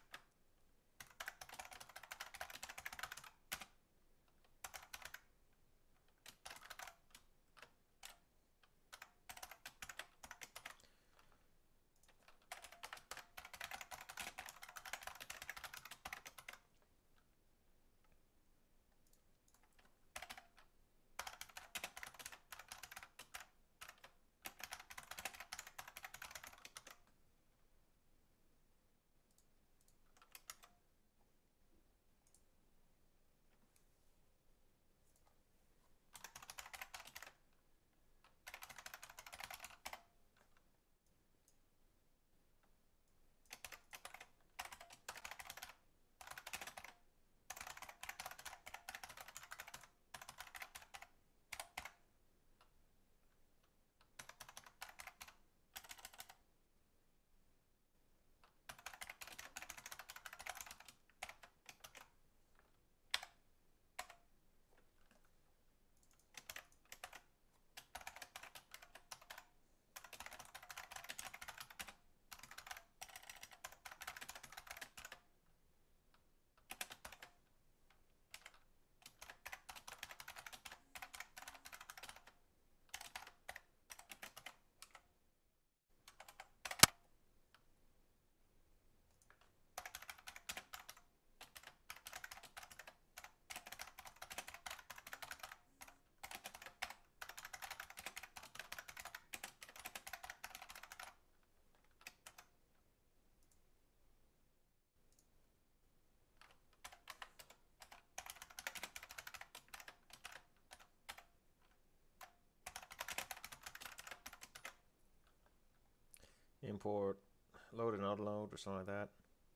Import, load and unload or something like that.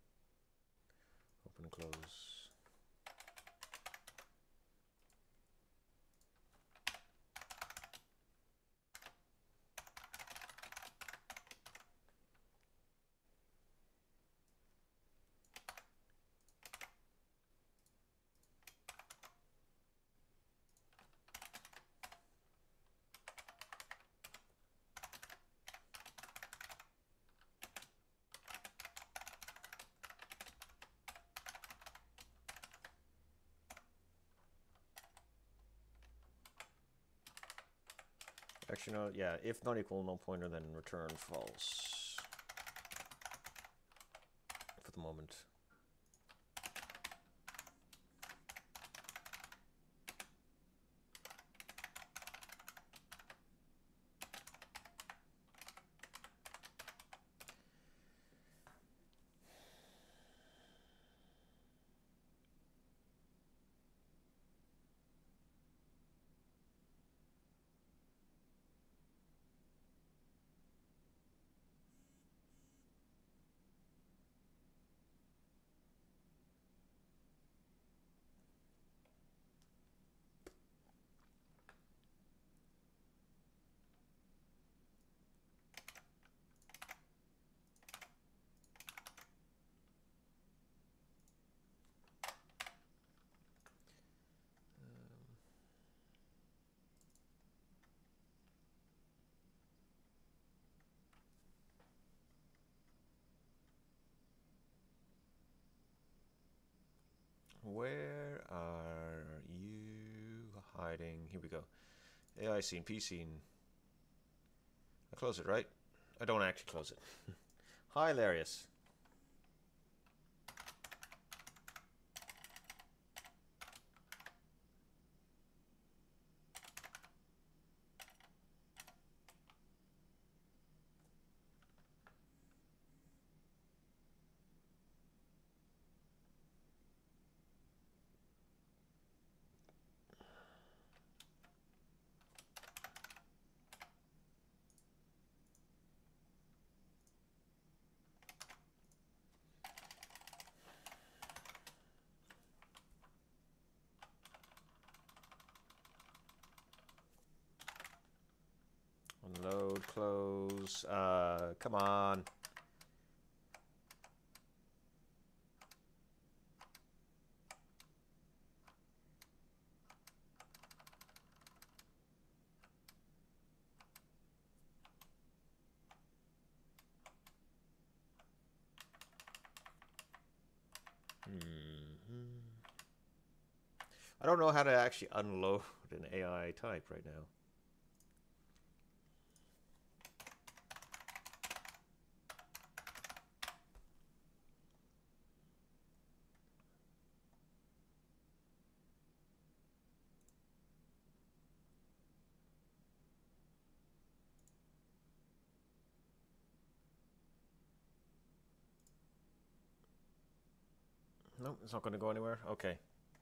Open and close. Actually, no, yeah, if not equal null pointer, then return false for the moment. Where are you hiding? Here we go. AI scene, P scene. I close it, right? I don't actually close it. Hi, Hilarious. Unload, close. Come on. I don't know how to actually unload an AI type right now. Nope, it's not going to go anywhere. Okay.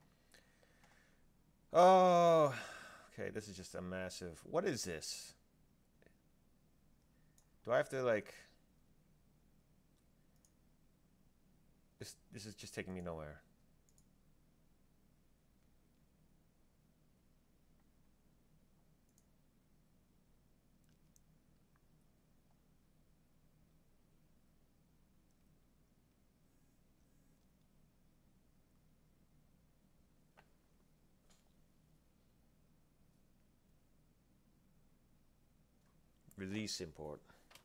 Oh, okay. This is just a massive. What is this? Do I have to like? This is just taking me nowhere. Release import.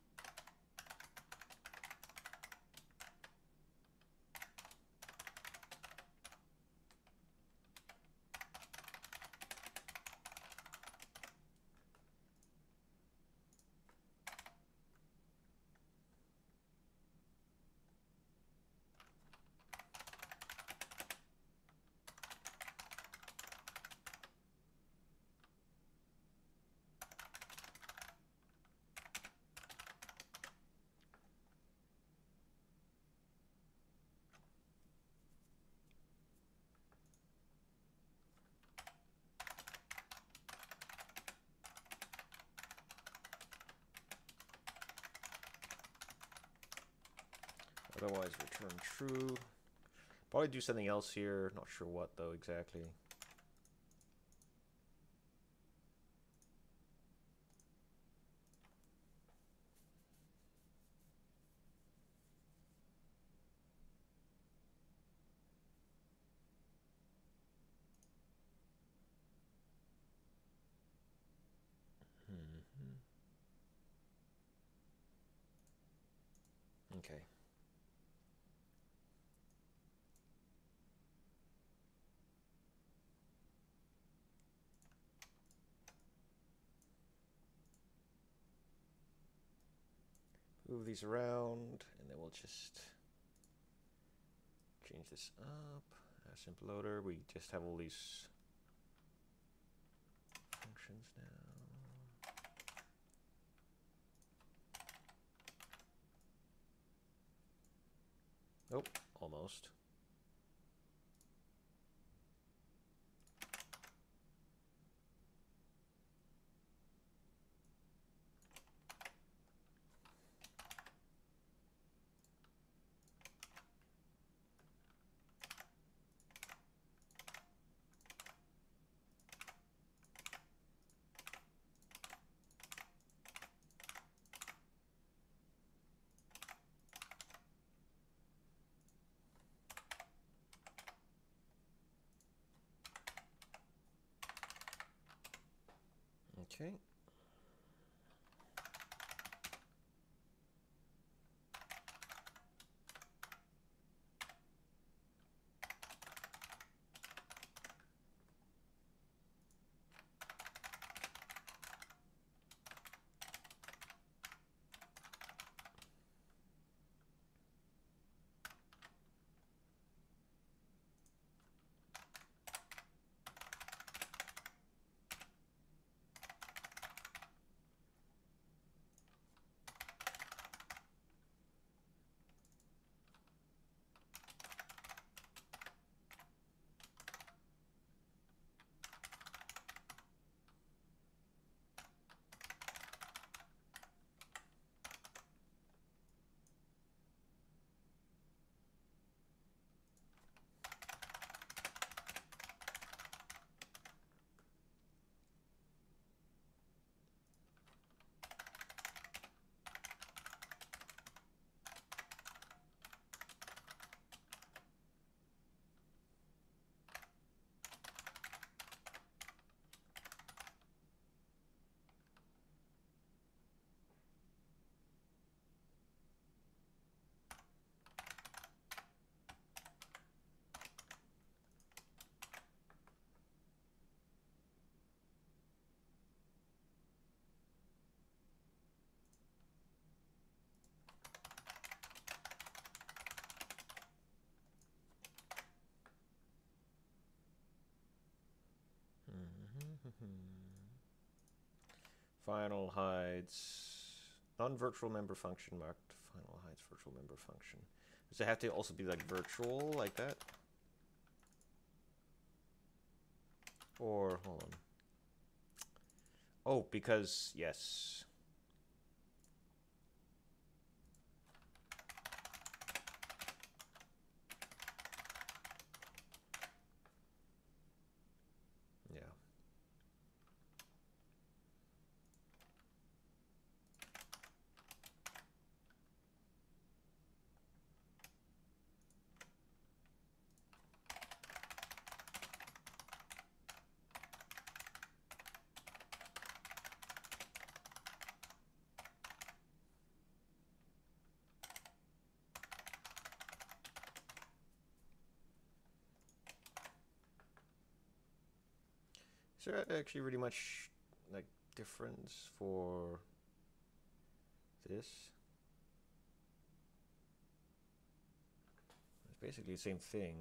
Otherwise, return true. Probably do something else here. Not sure what though exactly. Okay. move these around, and then we'll just change this up. Simp loader, we just have all these functions now. Nope, almost. Okay. Final hides non-virtual member function marked. Final hides virtual member function. Does it have to also be like virtual like that? Or hold on. Oh, because yes. Yeah. Is there actually really much like difference for this? It's basically the same thing.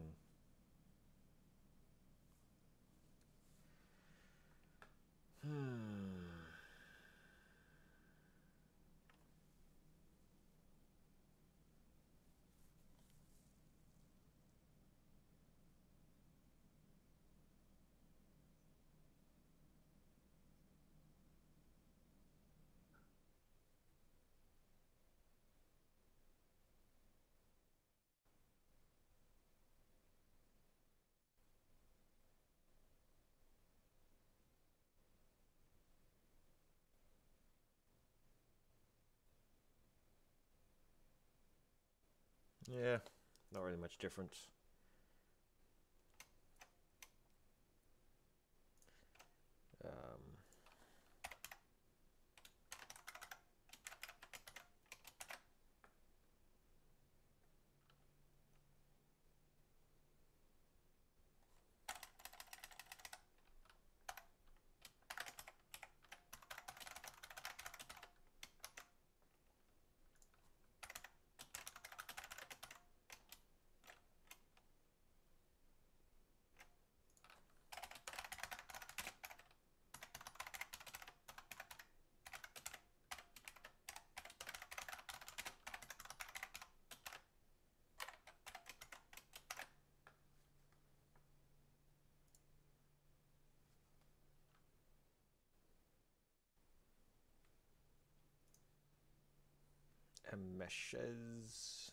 Yeah, not really much difference. and meshes.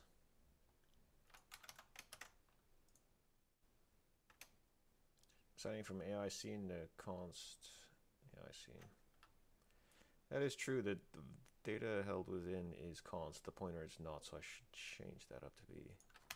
Signing from AI scene to const AI scene. That is true that the data held within is const. The pointer is not, so I should change that up to be.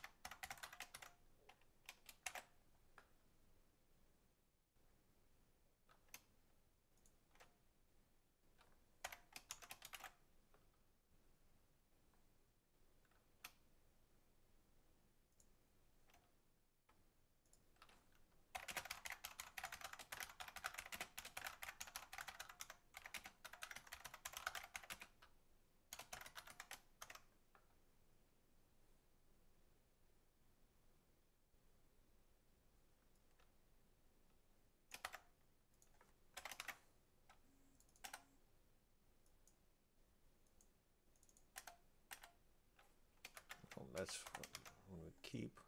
Well, that's what we would keep.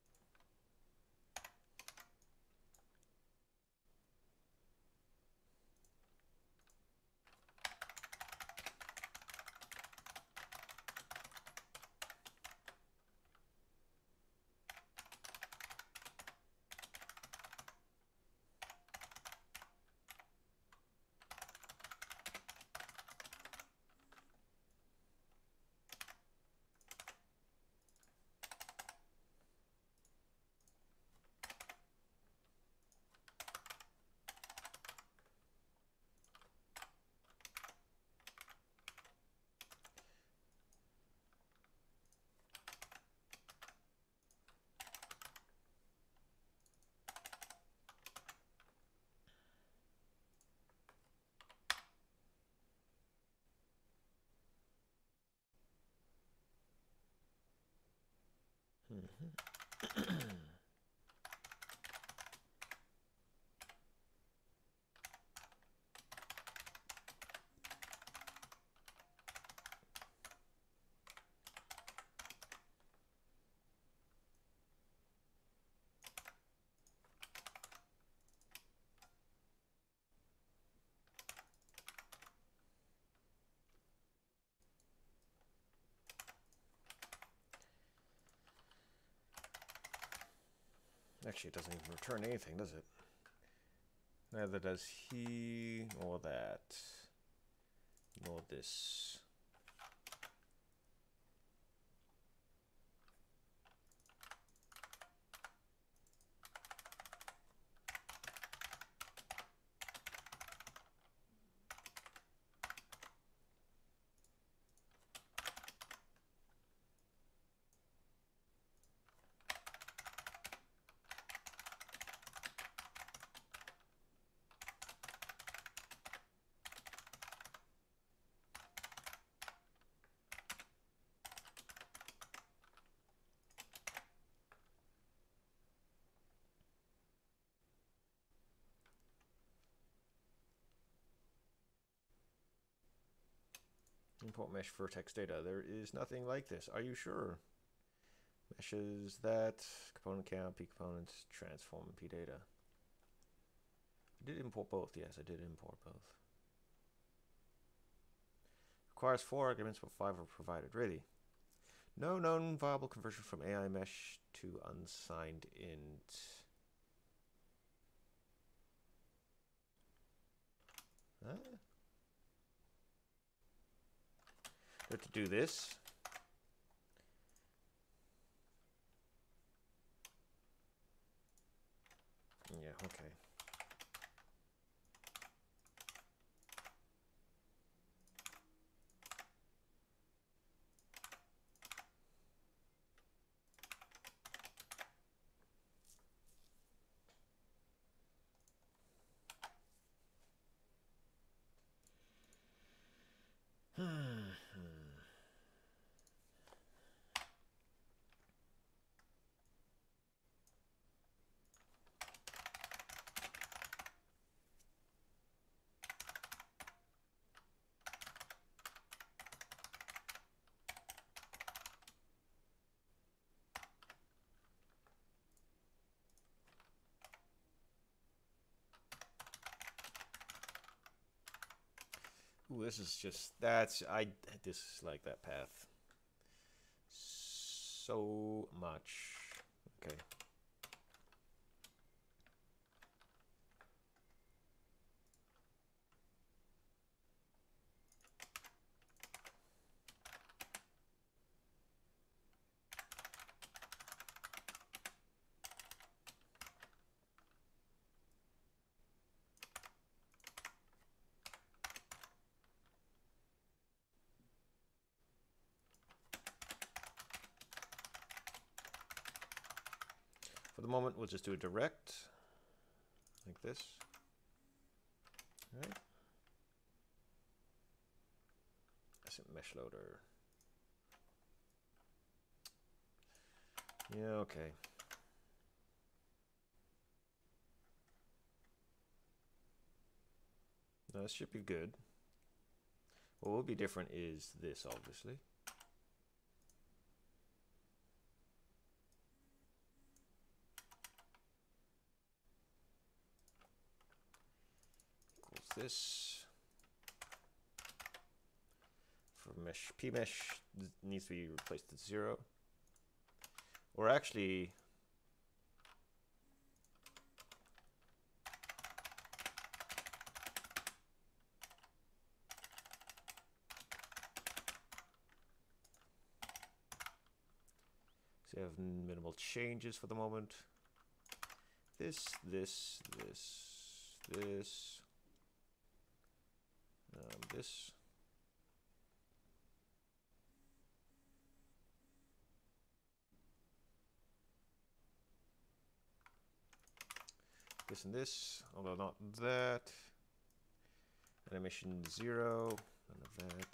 Actually, it doesn't even return anything, does it? Neither does he, nor that, nor this. Import mesh vertex data. There is nothing like this. Are you sure? Meshes that, component count, p components, transform, and p data. I did import both. Yes, I did import both. Requires 4 arguments, but 5 are provided. Really? No known viable conversion from AI mesh to unsigned int. Huh? Do I have to do this? Yeah, okay. Ooh, this is just, I dislike that path. so much. Okay. For the moment, we'll just do a direct, like this. All right. Asset mesh loader. Yeah, okay. No, this should be good. What will be different is this, obviously. Equals this. For mesh, pmesh needs to be replaced at 0. Or actually, so you have minimal changes for the moment. This, this, this. This and this, although not that. Animation 0, none of that.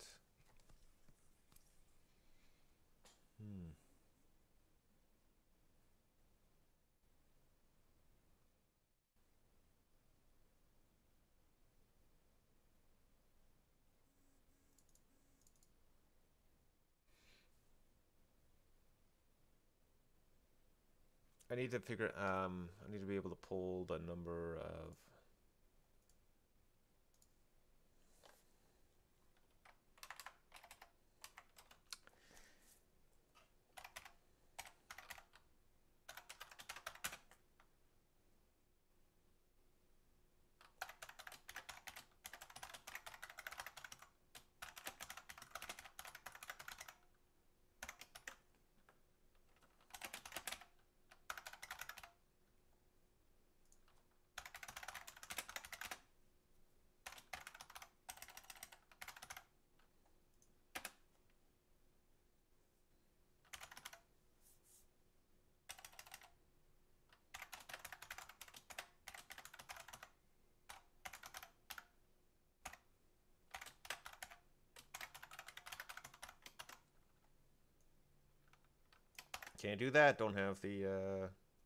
I need to figure, I need to be able to pull the number of can't do that, don't have the,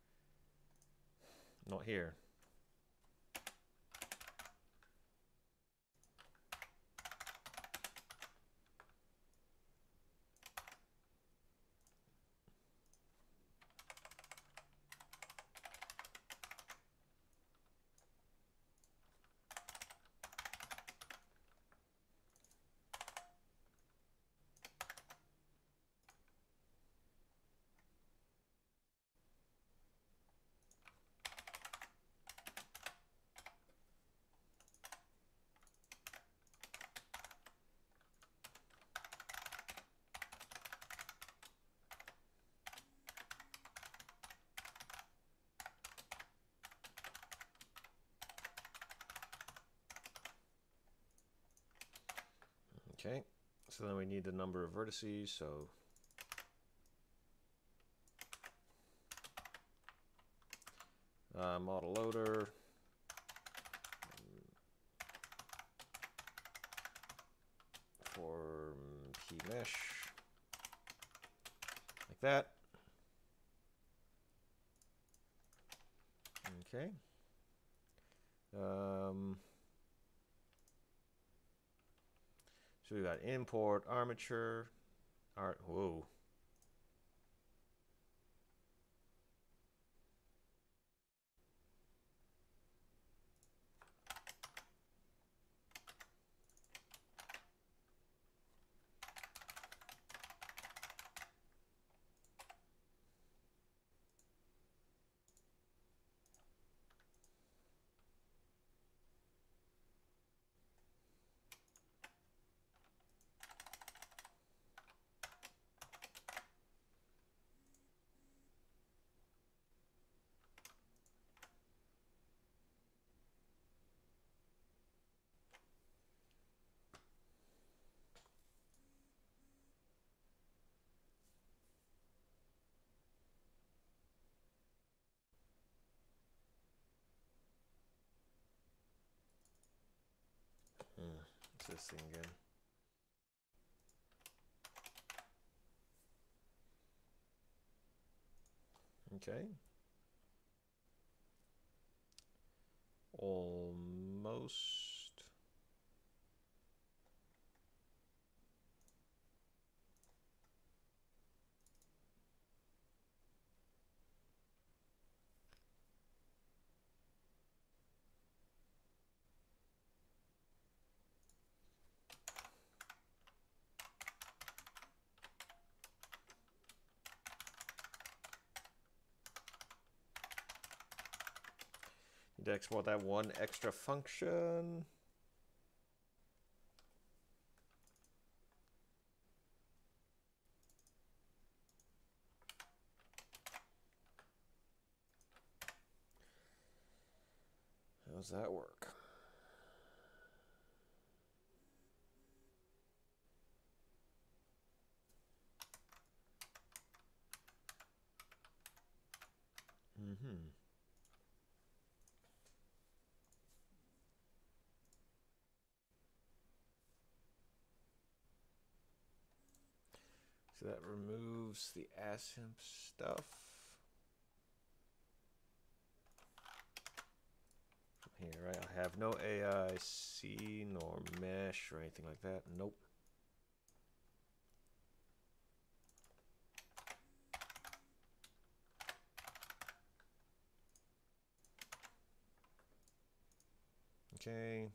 not here. Okay, so then we need the number of vertices, so model loader, for pmesh, like that. Okay. So we got import armature, whoa. What's this thing again? Okay. Almost. Need to export that one extra function. How does that work? Mm-hmm. So that removes the async stuff. Here, right? I have no AIC nor mesh or anything like that. Nope. Okay.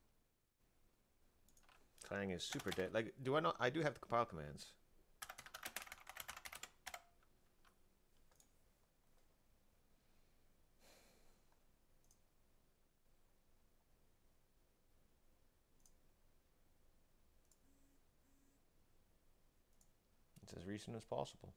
Clang is super dead. Like, do I not? I do have the compile commands. It's as recent as possible.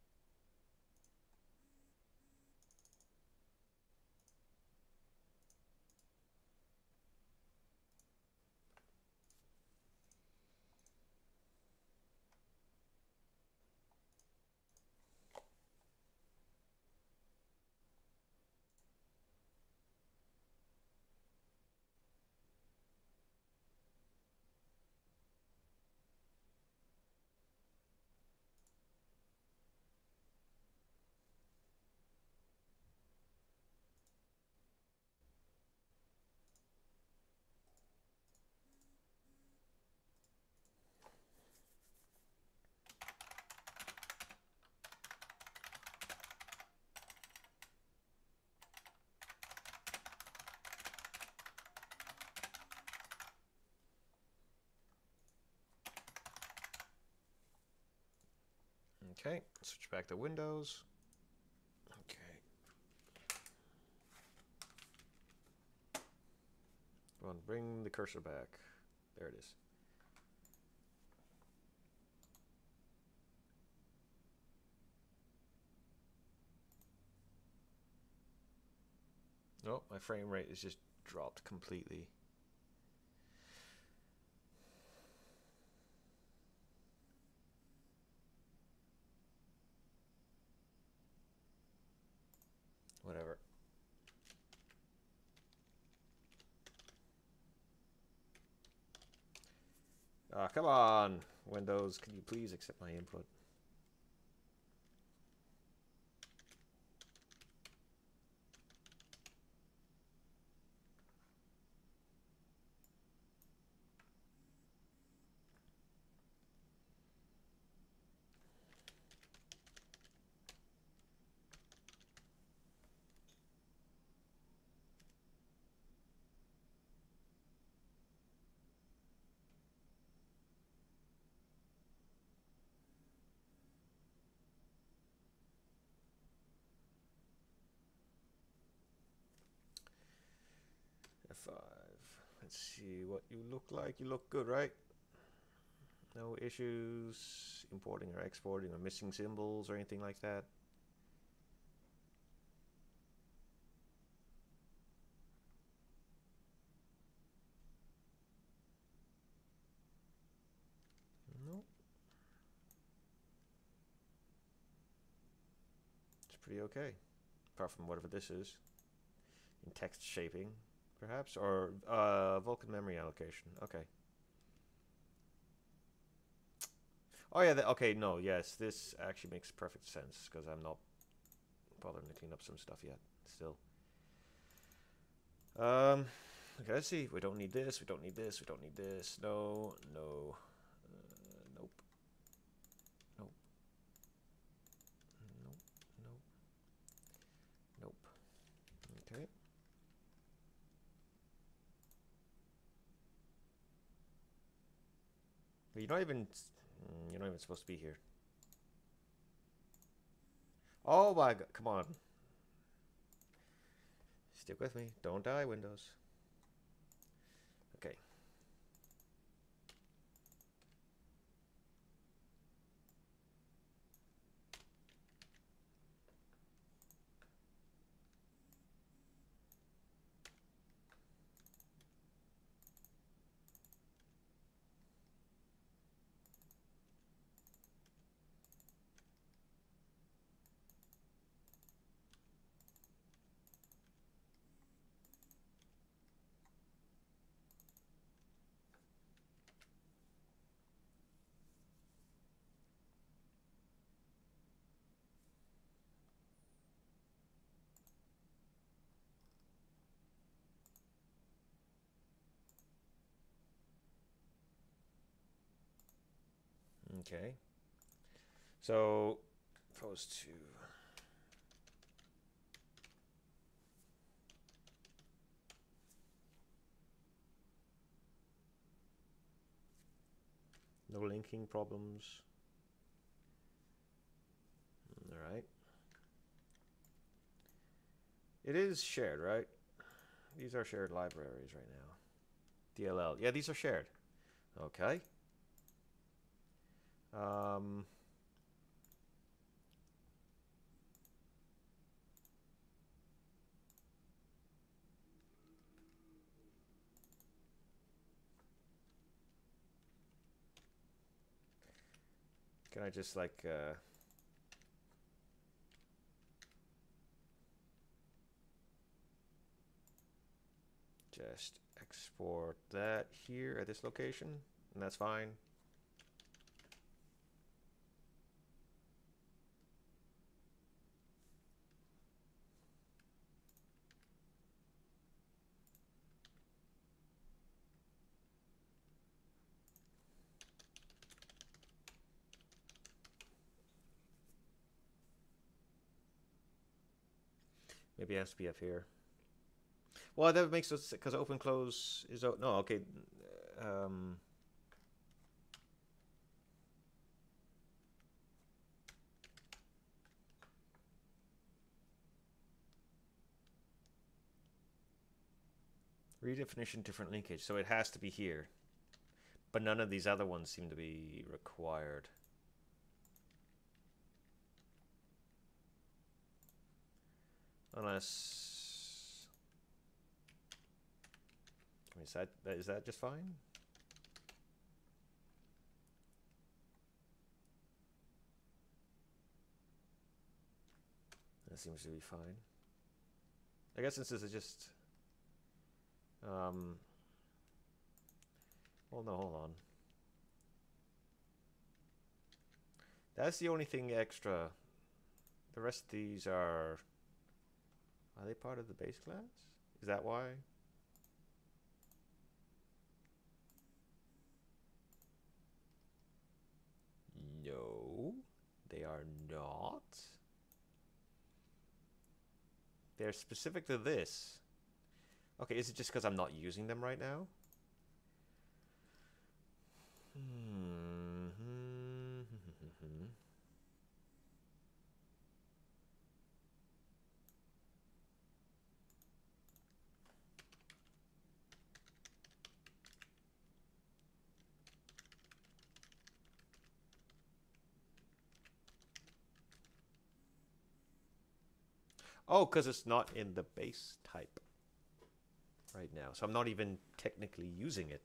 Okay, switch back to Windows. Okay. Come on, bring the cursor back. There it is. Oh, my frame rate is just dropped completely. Whatever. Ah, come on, Windows. Can you please accept my input? F5. Let's see what you look like. You look good, right? No issues importing or exporting or missing symbols or anything like that. Nope. It's pretty okay. Apart from whatever this is. In text shaping, perhaps? Or Vulkan memory allocation. Okay. Oh yeah, okay, no, yes, this actually makes perfect sense because I'm not bothering to clean up some stuff yet. Still. Okay, let's see. We don't need this. We don't need this. We don't need this. No, no, nope, nope, nope, nope, nope. Okay. But you're not even supposed to be here. Oh my god, come on. Stick with me. Don't die, Windows. Okay. Okay. So, opposed to no linking problems. All right. It is shared, right? These are shared libraries right now. DLL. Yeah, these are shared. Okay. Um, can I just like just export that here at this location, and that's fine. Maybe SPF here. Well, that makes us because open close is no okay. Um, redefinition different linkage, so it has to be here, but none of these other ones seem to be required. Unless, I mean, is that just fine? That seems to be fine. I guess this is just well, no, hold on. That's the only thing extra. The rest of these are they part of the base class? Is that why? No, they are not. They're specific to this. Okay, is it just because I'm not using them right now? Oh, because it's not in the base type right now. So I'm not even technically using it.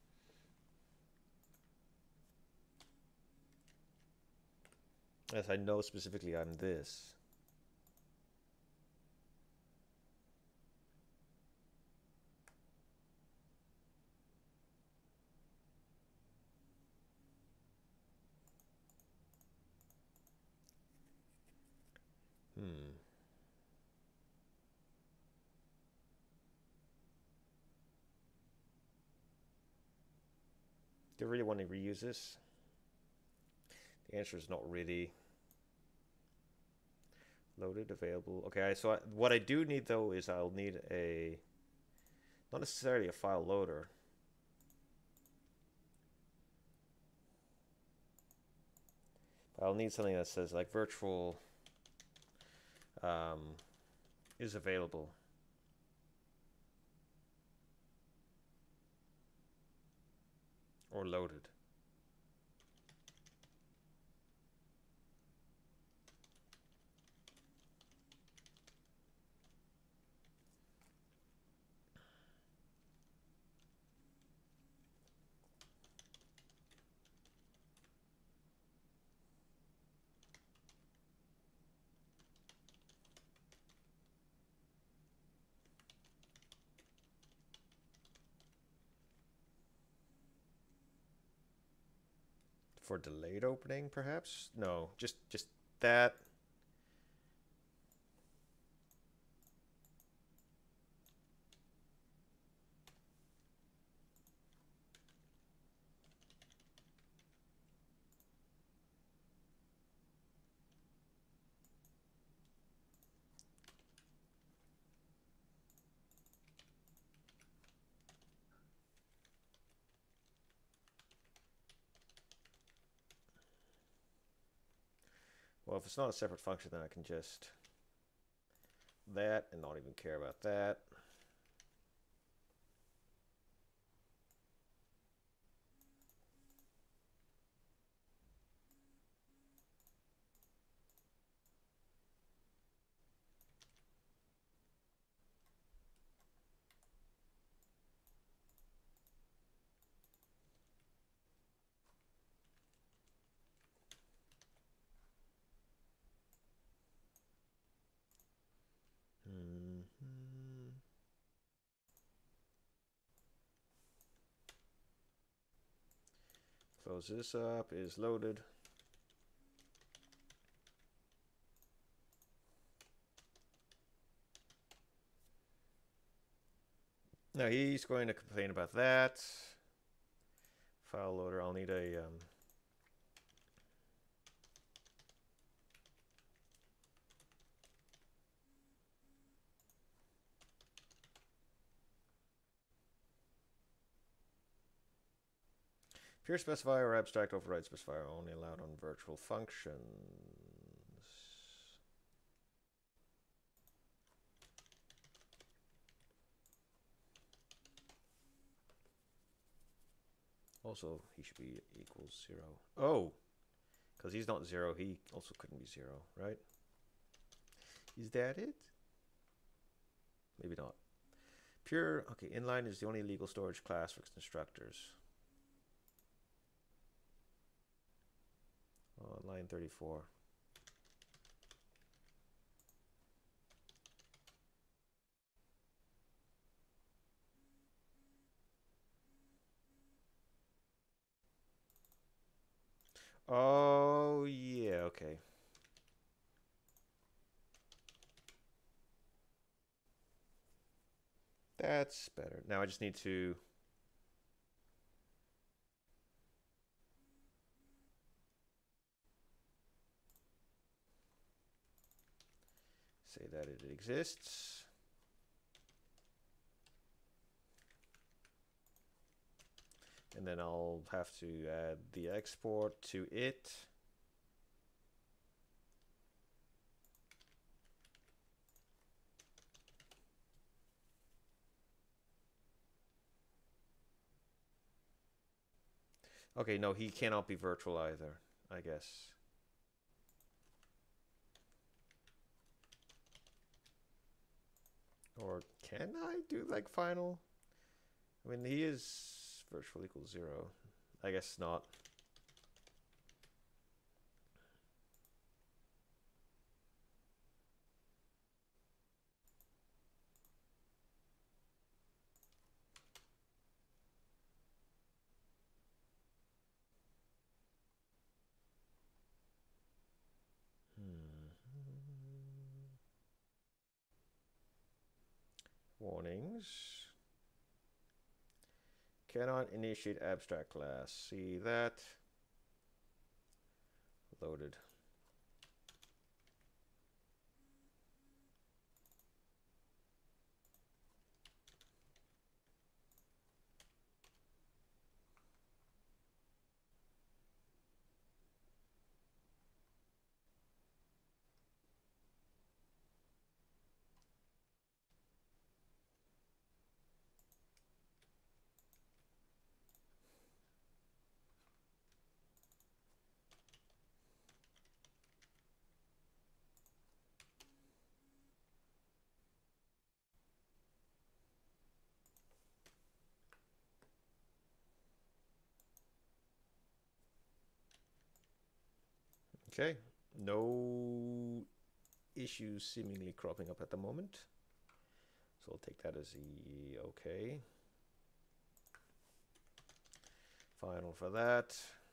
Yes, I know specifically I'm this. Do you really want to reuse this? The answer is not really. Loaded, available. Okay, so what I do need though is I'll need a, not necessarily a file loader. I'll need something that says like virtual um, is available. Or loaded. For delayed opening, perhaps? No, just that. Well, if it's not a separate function, then I can just that and not even care about that. Close this up, is loaded. Now he's going to complain about that. File loader, I'll need a pure specifier or abstract override specifier only allowed on virtual functions. Also, he should be equals 0. Oh, because he's not 0, he also couldn't be 0, right? Is that it? Maybe not. Pure, okay, inline is the only legal storage class for constructors. Line 34. Oh, yeah, okay. That's better. Now I just need to say that it exists. And then I'll have to add the export to it. Okay, no, he cannot be virtual either, I guess. Or can I do like final? I mean, he is virtual equals 0. I guess not. Warnings. Cannot initiate abstract class. See that? Loaded. Okay, no issues seemingly cropping up at the moment. So I'll take that as the okay. Final for that.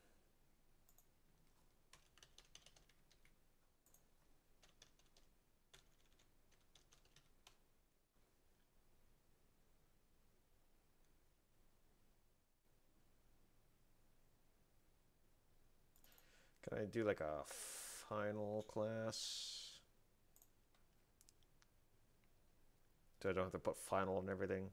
Can I do like a final class? So I don't have to put final on everything.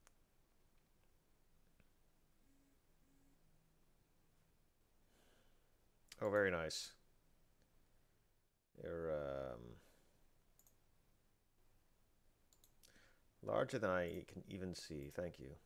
Oh, very nice. You're larger than I can even see. Thank you.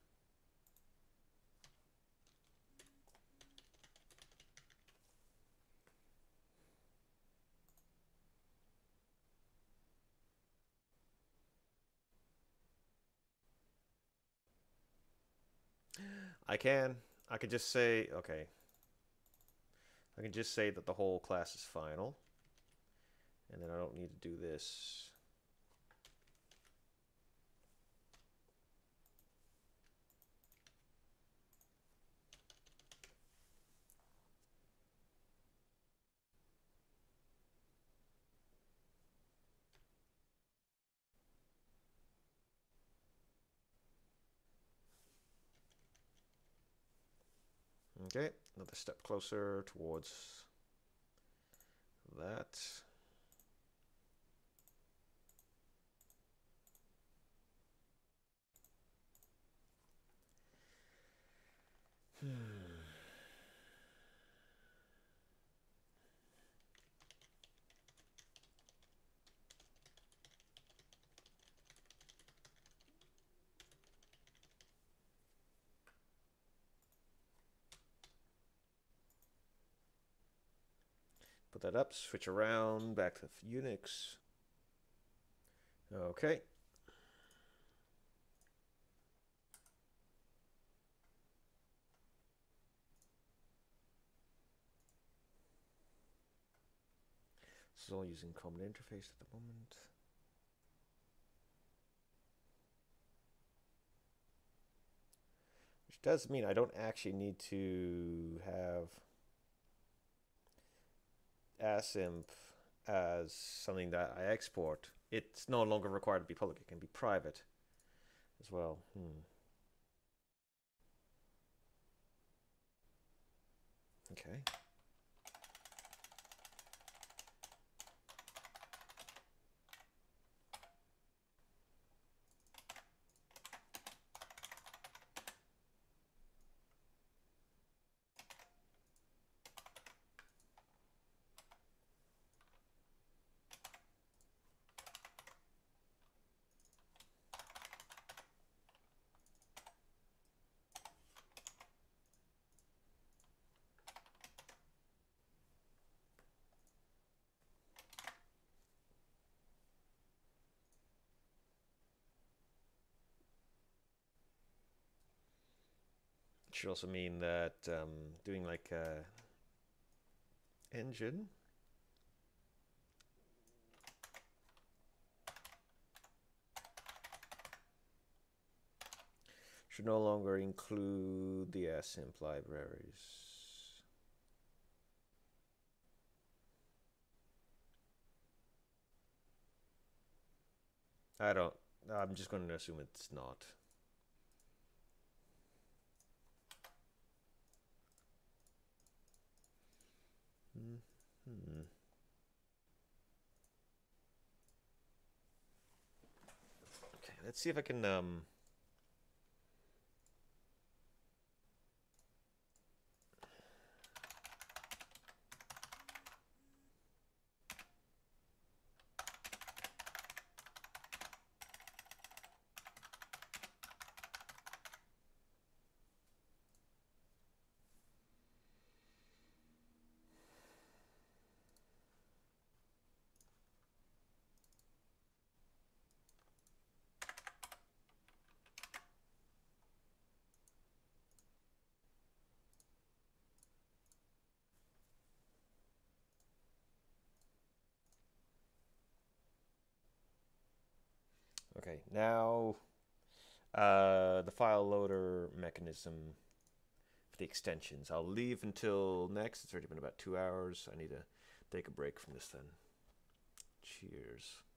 I can. I could just say, okay. I can just say that the whole class is final. And then I don't need to do this. Okay, another step closer towards that. Put that up, switch around, back to Unix. Okay. This is all using common interface at the moment. Which does mean I don't actually need to have async as something that I export. It's no longer required to be public. It can be private as well. Okay. Should also mean that doing like engine should no longer include the async libraries. I'm just going to assume it's not. Hmm. Okay, let's see if I can okay, now the file loader mechanism for the extensions. I'll leave until next. It's already been about 2 hours. I need to take a break from this then. Cheers.